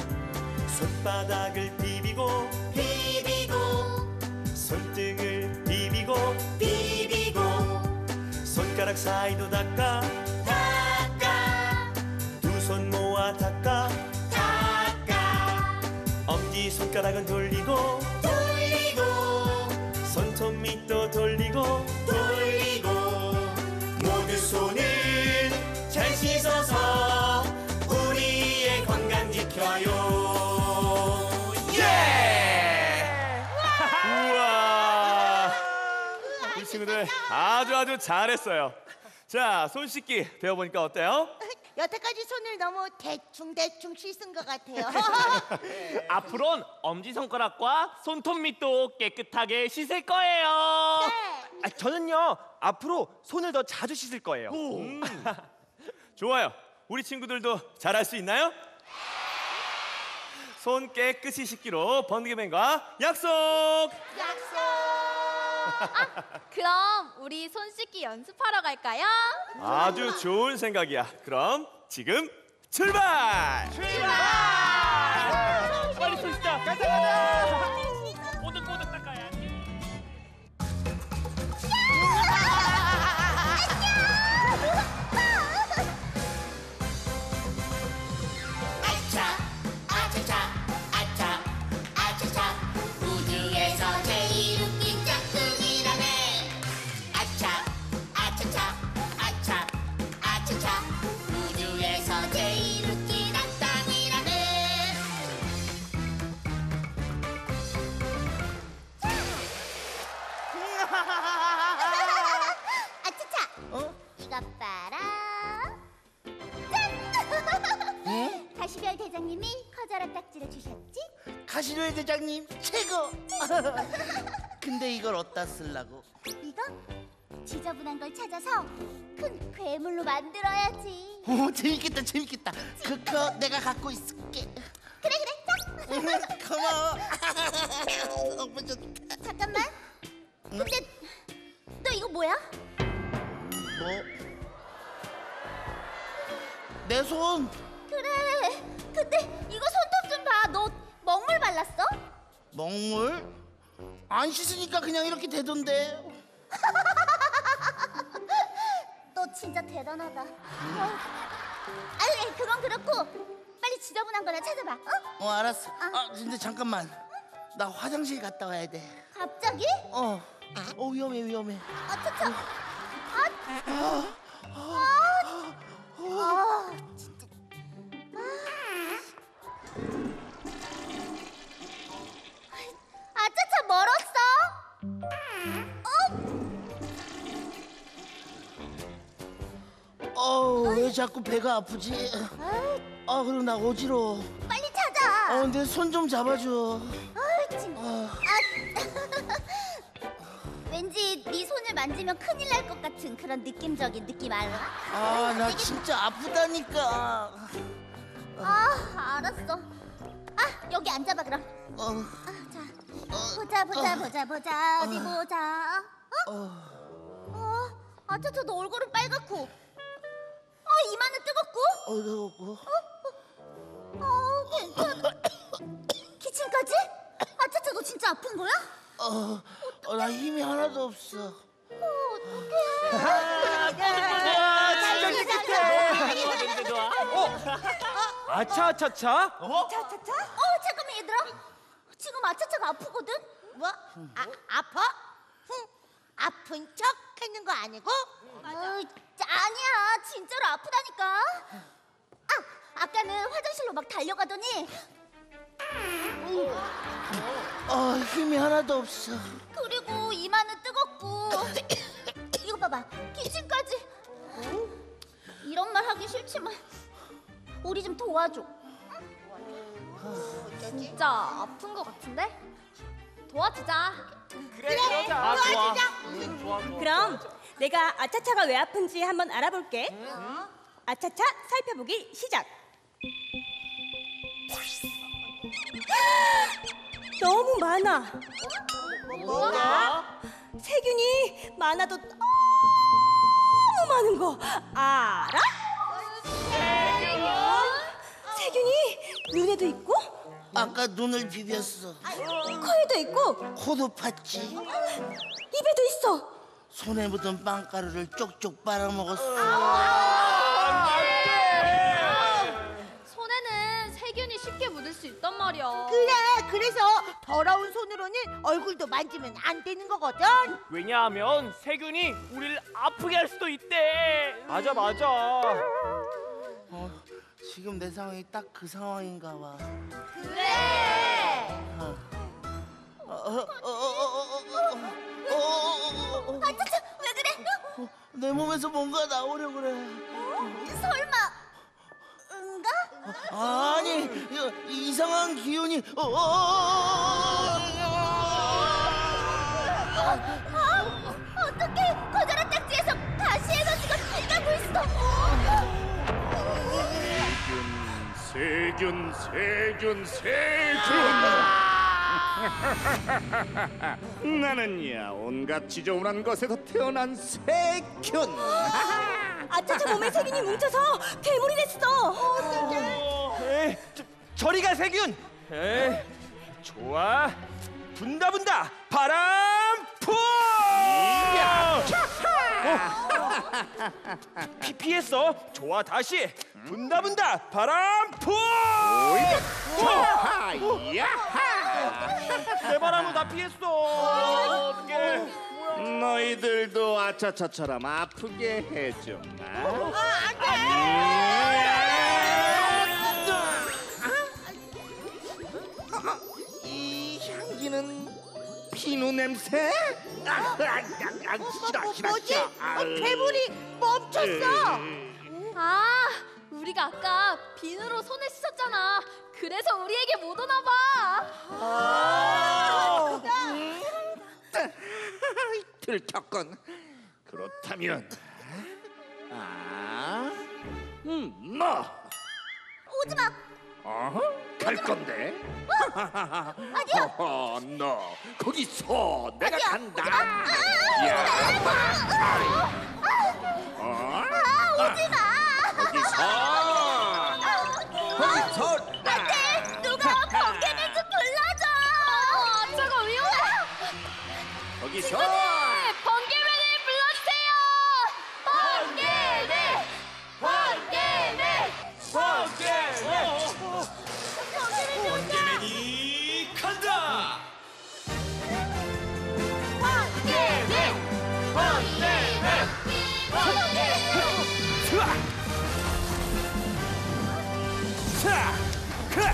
손바닥을 비비고 비비고 손등을 비비고 비비고 손가락 사이도 닦아 닦아 두 손 모아 닦아 닦아 엄지 손가락은 돌리고 돌리고 손톱 밑도 돌리고 돌리고 모두 손을 잘 씻어서 우리의 건강 지켜요. 우와, 우리 친구들 아주 아주 잘했어요. 자, 손 씻기 배워보니까 어때요? 여태까지 손을 너무 대충대충 씻은 것 같아요. 앞으로는 엄지손가락과 손톱 밑도 깨끗하게 씻을 거예요. 아, 저는요 앞으로 손을 더 자주 씻을 거예요. 음. 좋아요. 우리 친구들도 잘할 수 있나요? 손 깨끗이 씻기로 번개맨과 약속! 약속. 아, 그럼 우리 손 씻기 연습하러 갈까요? 아주 좋은 생각이야. 그럼 지금 출발! 빨리 손 씻자. 가자 가자. 뽀득뽀득 닦아야지. 아차 아차차 아차 아차차 우주에서 제일 웃긴 짝퉁이라네. 아차 아차차 아차 아차차 우주에서 제일 웃긴 악당이라네. 아차차 이것 봐라. 짠! 가시별 대장님이 커다란 딱지를 주셨지? 가시별 대장님 최고. 근데 이걸 어디다 쓰려고? 이거 지저분한 걸 찾아서 큰 괴물로 만들어야지. 오, 재밌겠다 재밌겠다. 그거 내가 갖고 있을게. 그래 그래 딱. 고마워. 잠깐만. 근데 너 이거 뭐야? 뭐? 내 손. 그래. 근데 이거 손톱 좀 봐. 너 먹물 발랐어? 먹물? 안 씻으니까 그냥 이렇게 되던데. 너 진짜 대단하다. 어. 아니 그건 그렇고 빨리 지저분한 거나 찾아봐. 어? 어, 알았어. 아, 근데 잠깐만. 나 화장실 갔다 와야 돼. 갑자기? 어. 어, 위험해 위험해. 아, 차차. 아, 아, 아, 아, 진짜. 아, 차차 멀었어? 어, 왜 자꾸 배가 아프지? 아, 그럼 나 어지러워. 빨리 찾아. 어, 내 손 좀 잡아줘. 아, 진짜. 아. 왠지 네 손을 만지면 큰일 날 것 같은 그런 느낌적인 느낌 알아? 아, 나 진짜 아프다니까. 아, 알았어. 아, 여기 앉아봐 그럼. 어. 아, 자, 보자, 보자, 어. 보자, 보자, 어디 어. 보자. 어? 어. 어? 아, 저, 저, 너 얼굴은 빨갛고, 어, 이마는 뜨겁고, 어, 뜨겁고. 어, 괜찮아. 기침까지? 아, 차차, 너 진짜 아픈 거야? 어, 어, 나 힘이 하나도 없어. 어, 어떡해. 와, 진짜 깨끗해. 좋아, 냄새 좋아. 아차차차. 어? 차차차? 어, 잠깐만 얘들아. 지금 아차차가 아프거든? 뭐? 아, 아파? 아픈 척 하는 거 아니고? 어, 아니야, 진짜로 아프다니까. 아, 아까는 화장실로 막 달려가더니 아, 힘이 하나도 없어. 그리고 이마는 뜨겁고 이거 봐봐, 기침까지. 이런 말 하기 싫지만 우리 좀 도와줘. 진짜 아픈 거 같은데? 도와주자. 그래, 그러자. 아, 좋아. 도와주자. 응, 좋아, 좋아. 그럼 내가 아차차가 왜 아픈지 한번 알아볼게. 아차차 살펴보기 시작. 너무 많아. 뭐가? 세균이 많아도 너무 많은 거 알아? 세균? 세균이 눈에도 있고 아까 눈을 비볐어. 코에도 있고 코도 팠지. 입에도 있어. 손에 묻은 빵가루를 쪽쪽 빨아먹었어. 손에는 세균이 쉽게 묻을 수 있단 말이야. 그래, 그래서 더러운 손으로는 얼굴도 만지면 안 되는 거거든. 왜냐하면 세균이 우리를 아프게 할 수도 있대. 맞아, 맞아. 어, 지금 내 상황이 딱 그 상황인가 봐. 그래. 어, 어, 어, 어, 어, 어, 어, 어, 아차차, 왜 그래? 어, 내 몸에서 뭔가 나오려 그래. 설마 응가? 아니, 이- 이상한 기운이. 어, 어, 어, 어, 아, 어떡해, 커다란 딱지에서 가시해가지고 들가고 있어. 세균, 세균, 세균. 나는야 온갖 지저분한 것에서 태어난 세균. 아차차 몸에 세균이 뭉쳐서 괴물이 됐어. 에이, 저, 저리 가 세균. 에이, 좋아. 분다 분다 바람 푸. 어? 피 피했어. 좋아, 다시 분다 분다 바람 푸. 내 바람으로 다 피했어. 어떡해. 너희들도 아차차처럼 아프게 해주마. 이 향기는 비누 냄새? 아, 아, 아, 아, 싫어, 싫어, 뭐지? 싫어. 어, 괴물이 멈췄어. 아, 우리가 아까 비누로 손을 씻었잖아. 그래서 우리에게 못 오나 봐. 아, 들켰군. 그렇다면 아, 음, 너 오지 마. 어허, 갈 건데. 아니야. 어허, 너 거기서 내가 아니야, 간다. 오지 마. 아, 야, 아, 어? 아, 오지 마. 거기서 거기서 안돼, 누가 번개를 좀 불러줘. 아, 저거 위험해. 거기서 친구들, 번개맨을 불러주세요. 번개맨, 번개맨, 번개맨. 번개맨이 간다. 번개맨, 번개맨, 번개맨. 자, 그래.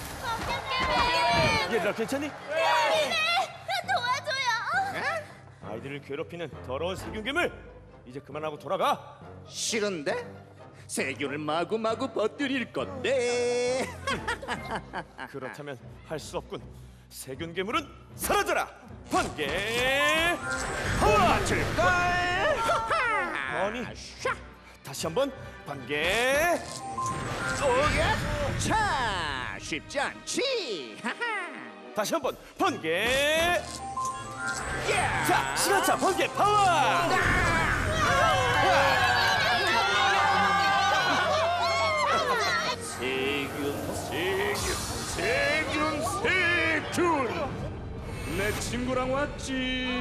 번개맨. 얘들아, 괜찮니? 번개맨, 도와줘요. 아이들을 괴롭히는 더러운 세균 괴물. 이제 그만하고 돌아가. 싫은데? 세균을 마구마구 퍼뜨릴 건데. 그렇다면 할 수 없군. 세균 괴물은 사라져라. 번개 파워 출걸. 아니, 다시 한번 번개. 자, 쉽지 않지. 다시 한번 번개. 자, 시간차 번개 파워. 세균, 세균, 세균, 세균. 내 친구랑 왔지.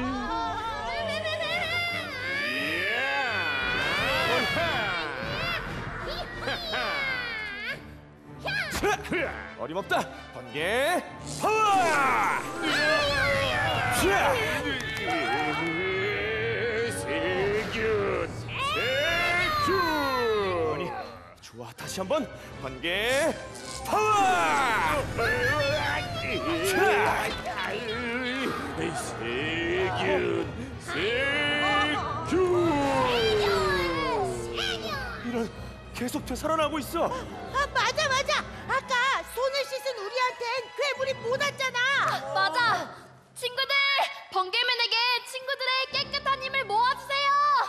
어림없다. 번개 파워. 다시 한번 번개 파워! 세균, 세균! 이런, 계속 되살아나고 있어. 아, 맞아 맞아. 아까 손을 씻은 우리한텐 괴물이 못 왔잖아. 맞아. 친구들, 번개맨에게 친구들의 깨끗한 힘을 모아주세요.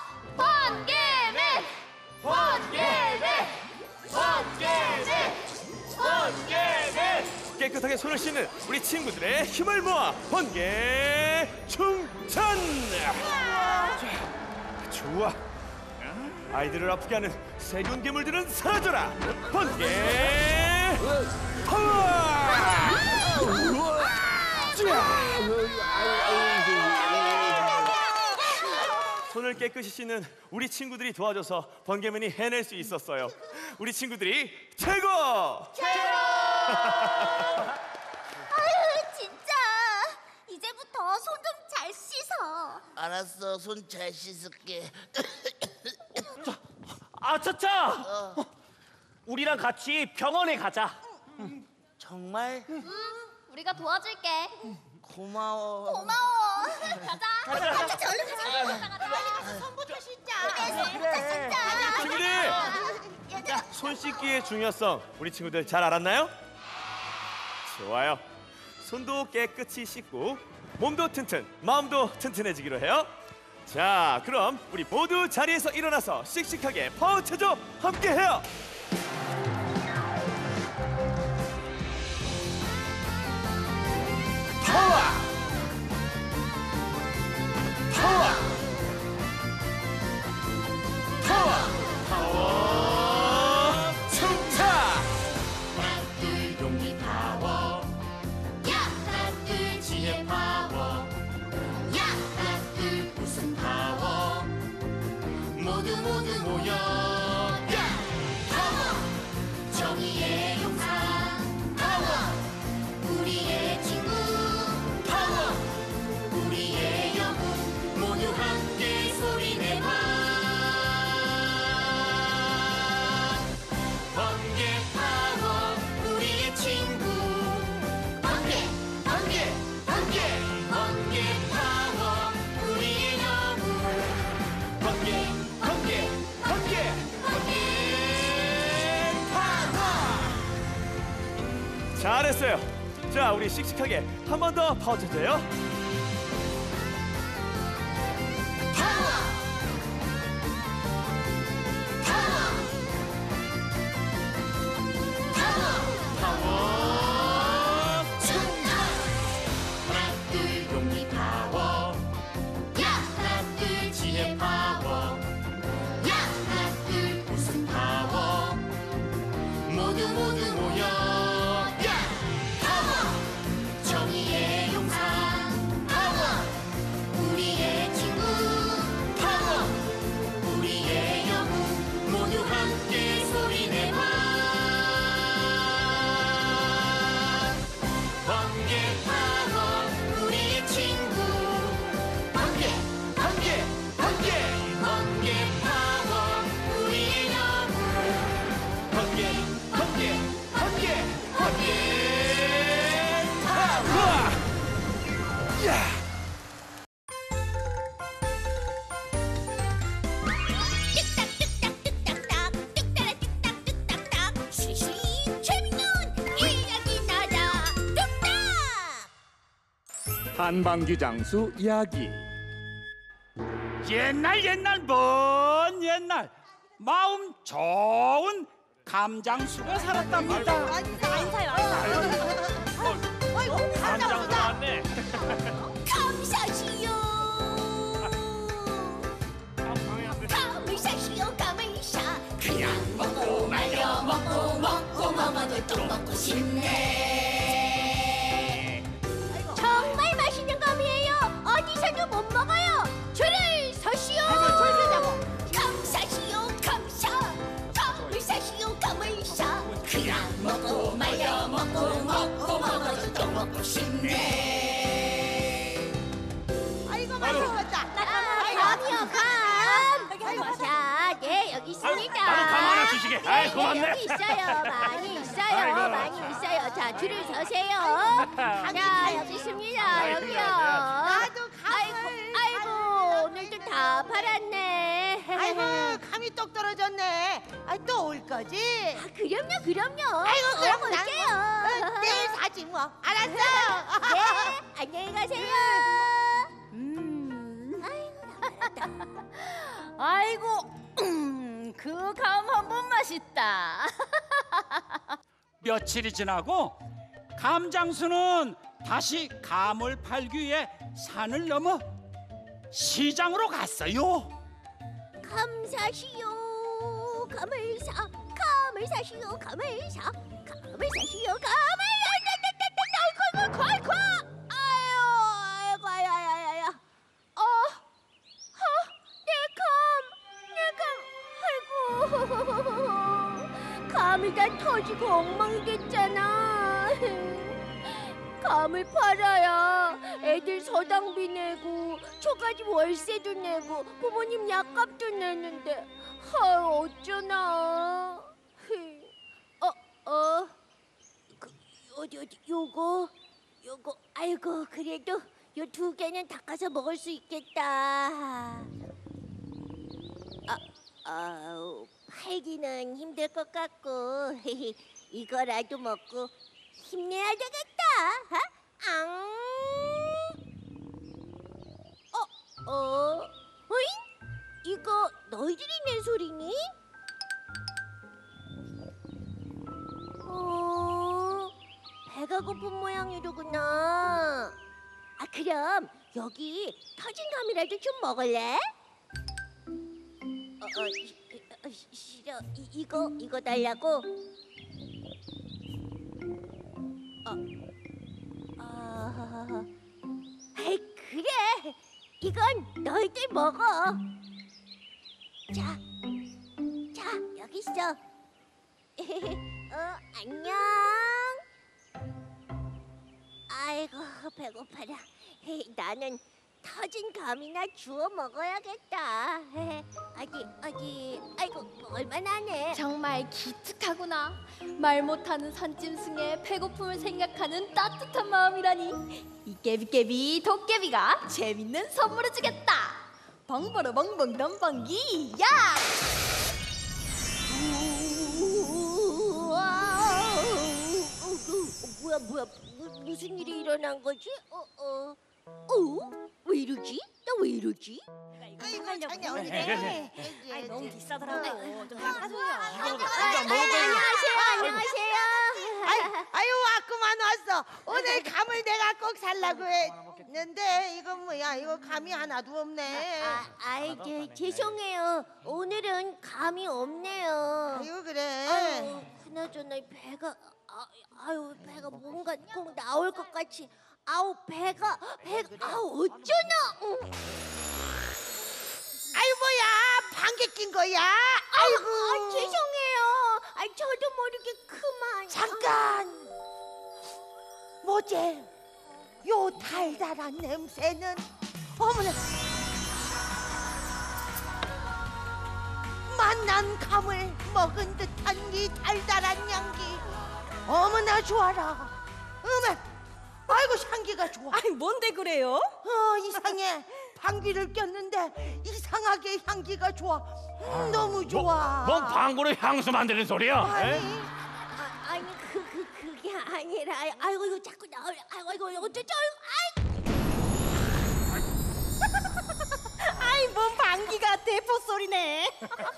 번개맨, 번개맨, 번개맨, 번개맨. 깨끗하게 손을 씻는 우리 친구들의 힘을 모아 번개 충전! 자, 좋아. 아이들을 아프게 하는 세균 괴물들은 사라져라. 번개 파워! 손을 깨끗이 씻는 우리 친구들이 도와줘서 번개맨이 해낼 수 있었어요. 우리 친구들이 최고! 아유 진짜 이제부터 손 좀 잘 씻어. 알았어, 손 잘 씻을게. 아차차! 어. 우리랑 같이 병원에 가자. 정말? 응, 우리가 도와줄게. 고마워. 고마워. 가자. 가자. 가자. 저 얼른 가자. 가자, 가자. 빨리 가서 손부터 씻자. 그래, 자, 친구들! 자, 손 씻기의 중요성 우리 친구들 잘 알았나요? 좋아요. 손도 깨끗이 씻고 몸도 튼튼, 마음도 튼튼해지기로 해요. 자, 그럼 우리 모두 자리에서 일어나서 씩씩하게 파워체조 함께 해요. 파워! 파워! 파워! 파워! 충차! 하나둘 용기 파워 야 하나둘 지혜 파워 야 하나둘 웃음 파워 모두 모두 모여 야 파워 정의의 용산 파워 우리의 친구 파워 우리의 영웅 모두 함께 소리내봐 번개 파워 우리의 친구 번개 번개 번개 번개 파워 우리의 영웅 번개 번개 번개 번개 파워 잘했어요. 자, 우리 씩씩하게 한 번 더 파워체조 해요. 하나둘 용기 파워 야 하나둘 지혜 파워 야 하나둘 웃음 파워 모두 모두 모여 야 파워 정의의 용산 파워 우리의 친구 파워 우리의 영웅 모두 함께 소리내봐 번개 파워 우리의 친구 번개 번개 번개 번개 파워 우리의 영웅 번개 번개 번개 번개 파워 야! 뚝딱뚝딱뚝딱딱 뚝따라 뚝딱뚝딱딱 쉬쉬 재밌는 이야기 나라 뚝딱. 한방귀 장수 이야기. 옛날 옛날 먼 옛날 마음 좋은 감장수가 살았답니다. 안사요 안사요. 아이고, 간장 나왔네. 감사시요 감사시요 감사 그냥 먹고 말려 먹고 먹고 먹어도 또 먹고 싶네. 정말 맛있는 감이에요. 어디서도 못 먹어요. 줄을 서시오. 줄 서자고. 감사시요 감사 감사시요 감사 그냥 먹고 말려 먹고 먹고 먹어도 또 먹고 싶네. 아이고, 맛있었다. 감이요 감. 자, 네 여기 있습니다. 나도 감 하나 주시게. 네, 아이, 네, 고맙네. 여기 있어요. 많이 있어요. 아이고. 많이 있어요. 자, 줄을 서세요. 자, 여기 있습니다. 여기요. 나도 아이고, 아이고, 오늘도 다 팔았네. 아이고 감이 똑 떨어졌네. 아, 또 올 거지? 아, 그럼요, 그럼요. 아이고 그럼 또 난 올게요. 뭐, 어, 내일 사지 뭐. 알았어. 네, 안녕히 가세요. 음. 아이고, 음, 그 감 한 번 맛있다. 며칠이 지나고 감장수는 다시 감을 팔기 위해 산을 넘어 시장으로 갔어요. 감사시요. 감을 사, 감을 사시오. 감을 사, 감을 사시오. 감을 아이고, 아이고, 아이고, 아이고, 아이고, 어, 어, 내 감, 내 감, 아이고, 감이 다 터지고 엉망이 됐잖아. 감을 팔아야 애들 서당비 내고 초가집 월세도 내고 부모님 약값도 내는데 아유 어쩌나. 어, 어, 그, 어디 어디 요거 요거 아이고 그래도 요 두 개는 닦아서 먹을 수 있겠다. 아, 아 팔기는 힘들 것 같고 이거라도 먹고 힘내야 되겠다. 어? 앙. 어, 어, 어잉? 이거 너희들이 낸 소리니? 어, 배가 고픈 모양이로구나. 아, 그럼 여기 터진 감이라도 좀 먹을래? 어, 어, 시, 어, 시, 싫어. 이, 이거 이거 달라고. 아, 아이 그래. 이건 너희들 먹어. 자, 자 여기 있어. 어, 안녕. 아이고 배고파라. 나는 터진 감이나 주워 먹어야겠다. 어디 어디. 아이고 먹을만하네. 정말 기특하구나. 말 못하는 산짐승의 배고픔을 생각하는 따뜻한 마음이라니. 이 깨비깨비 도깨비가 재밌는 선물을 주겠다. 벙버러 벙벙 덤벙기 야! 우와. 뭐야 뭐야 무, 무슨 일이 일어난 거지? 어 어. 어? 왜 이러지? 나 왜 이러지? 아이고 자기 어디래? 아이 너무 비싸더라고. 좀 깎아줘요. 안녕하세요. 안녕하세요. 아이, 아유 왔구만 왔어. 오늘 감을 내가 꼭 살라고 했는데 이거 뭐야? 이거 감이 하나도 없네. 아, 아이 네, 죄송해요. 오늘은 감이 없네요. 아유 그래. 아유, 그나저나 배가 아, 아유 배가 뭔가 꼭 나올 것 같이. 아우 배가 배가 아우 어쩌나. 응. 아유 뭐야? 방귀 낀 거야? 아이고. 아, 아, 죄송해요. 아 저도 모르게 그만. 잠깐. 뭐지? 요 달달한 냄새는 어머나. 맛난 감을 먹은 듯한 이 달달한 향기. 어머나 좋아라. 어머. 아이고 향기가 좋아. 아니 뭔데 그래요? 어 이상해. 방귀를 꼈는데 이상하게 향기가 좋아. 음, 너무 좋아. 뭔 방구로 향수 만드는 소리야? 아니, 에? 아, 아니 그, 그 그게 아니라 아이고 이거 자꾸 나올 아이고 이거 어쩌죠? 아이 아이 뭔 방귀가 대포 소리네.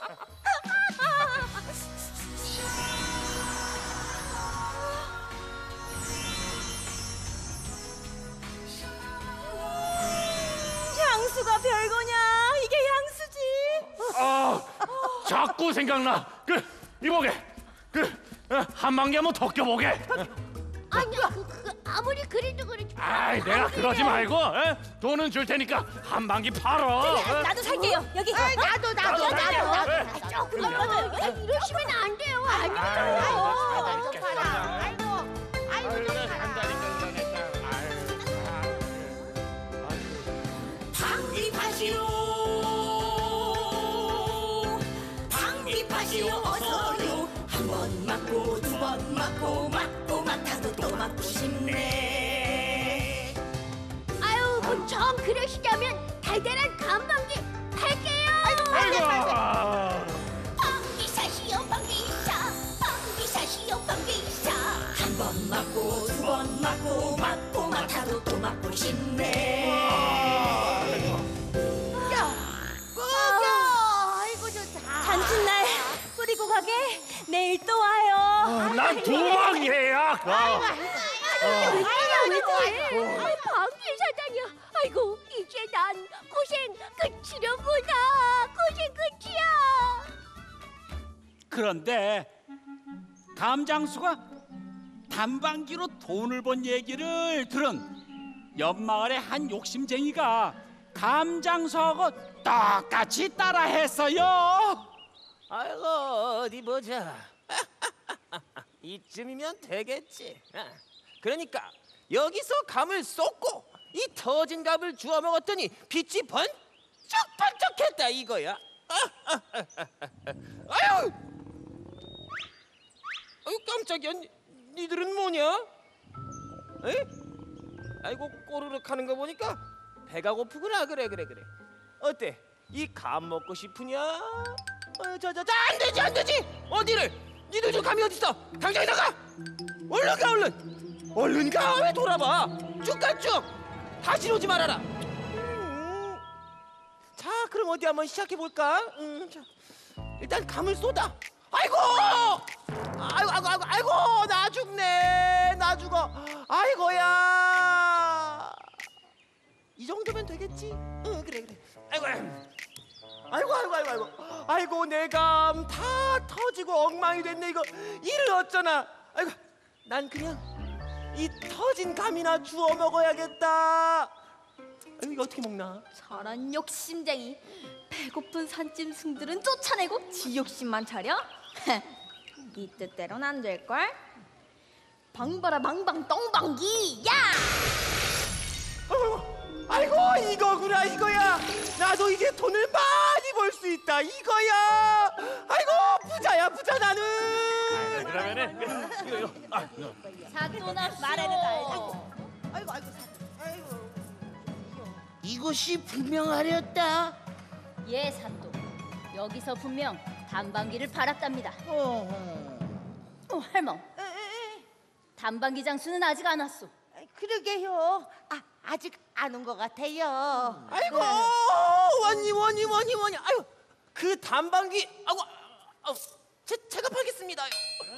향수가 별거냐? 이게 향수지. 아, 자꾸 생각나. 그 이보게, 그 어, 한방개 한번 더 껴보게. 아니야 그, 그 아무리 그래도 그렇지. 아이, 내가 그러지 말고 에? 돈은 줄 테니까 한방기 팔어. 에? 나도 살게요. 여기. 아이, 나도 나도 나도 나도. 에? 아, 조금만 아, 이러시면 안 돼요. 아니요. 아이고 좀 팔아. 아이고 아이고 좀 팔아. 방귀 파시오 방귀 어서요 어서요 한 번 맞고 두 번 맞고 맞고 맞아도 또 맞고 싶네. 아유, 뭐 정 그러시다면 달달한 감방기 팔게요. 방귀사시요 방귀사 방귀사시요 방귀사 한 번 맞고 두 번 맞고 맞고 맞아도 또 맞고 싶네. 아이고 좋다. 잔칫날 뿌리고 가게. 내일 또 와요. 난 도망해야 가. 왜 그래, 왜 그래? 아이, 방귀 사장이야. 아이고, 이제 난 고생 끝이려구나. 고생 끝이야. 그런데 감장수가 단방기로 돈을 번 얘기를 들은 옆마을의 한 욕심쟁이가 감장수하고 똑같이 따라했어요. 아이고 어디 보자. 이쯤이면 되겠지. 아, 그러니까 여기서 감을 쏟고 이 터진 감을 주워 먹었더니 빛이 번쩍번쩍했다 이거야. 아유, 아유 깜짝이야. 니, 니들은 뭐냐? 에? 아이고 꼬르륵 하는 거 보니까 배가 고프구나. 그래 그래 그래. 어때? 이 감 먹고 싶으냐? 어, 자자자 안 되지 안 되지. 어디를? 니들 저 감이 어딨어? 당장 나가. 얼른 가 얼른. 얼른 가. 왜 돌아봐? 쭉 가 쭉. 다시 오지 말아라. 음. 자 그럼 어디 한번 시작해 볼까? 음, 자. 일단 감을 쏟아. 아이고! 아이고 아이고 아이고 아이고 나 죽네. 나 죽어. 아이고야. 이 정도면 되겠지? 응 그래 그래. 아이고 아이고 아이고 아이고 아이고 아이고 내 감 다 터지고 엉망이 됐네. 이거 이를 어쩌나. 아이고 난 그냥 이 터진 감이나 주워 먹어야겠다. 아이고 이거 어떻게 먹나? 저런 욕심쟁이. 배고픈 산짐승들은 쫓아내고 지 욕심만 차려? 네 뜻대로는 안 될걸? 방바라 방방 똥방기 야! 아이고 이거구나 이거야. 나도 이제 돈을 많이 벌 수 있다 이거야. 아이고 부자야 부자 나는. 아이고, 그러면은 이거 이거 아, 이거. 사또 났어. 말해도 알죠. 아이고 아이고 아이고. 이것이 분명하렸다. 예, 사또. 여기서 분명 단방기를 팔았답니다. 어허. 어, 할멈. 단방기 장수는 아직 안 왔소. 그러게요. 아 아직 안 온 것 같아요. 아이고 원님 원님 원님 원님. 아유 그 단방기 아이고 아, 제, 제가 팔겠습니다요.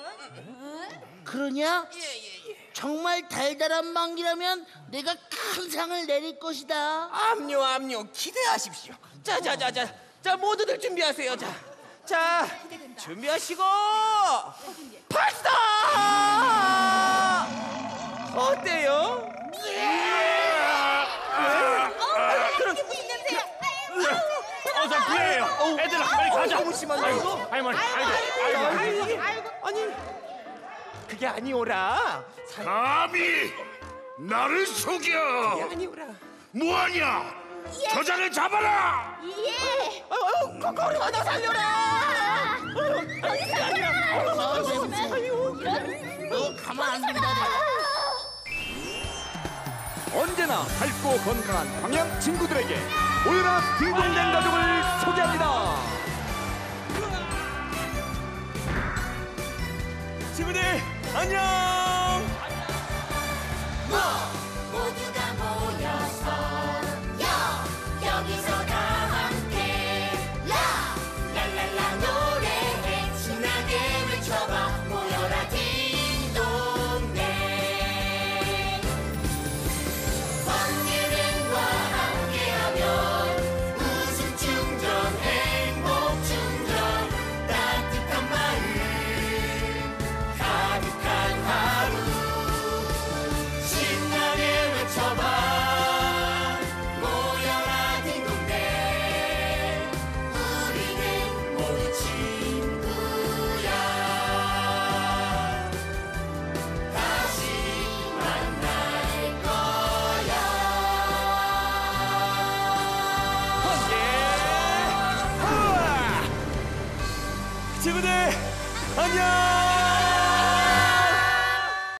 그러냐? 예예예. 예. 정말 달달한 방귀라면 내가 큰 상을 내릴 것이다. 압류 압류 기대하십시오. 자자자자 자 모두들 준비하세요. 자, 자 준비하시고 발사! 어때요? 그럼 어서 피해요. 애들아 빨리 가자. 너무 심한데 이거? 할머니 아이고 아이고. 아이고 아니 그게 아니오라. 감히 나를 속여. 그게 아니오라. 뭐하냐? 저자를 잡아라. 예! 아유 아유 거거리가 나 살려라. 거기 살려라! 너 가만 안 둔다. 언제나 밝고 건강한 광양 친구들에게 오유라 딩동댕 가족을 소개합니다. 친구들 안녕. 모두가 모여서 야 여기서 다 함께 라 랄랄라 노래해 신나게 외쳐봐 모여라 딩동댕 번개맨과 함께하면 웃음 충전 행복 충전 따뜻한 마음 가득한 친구들 안녕.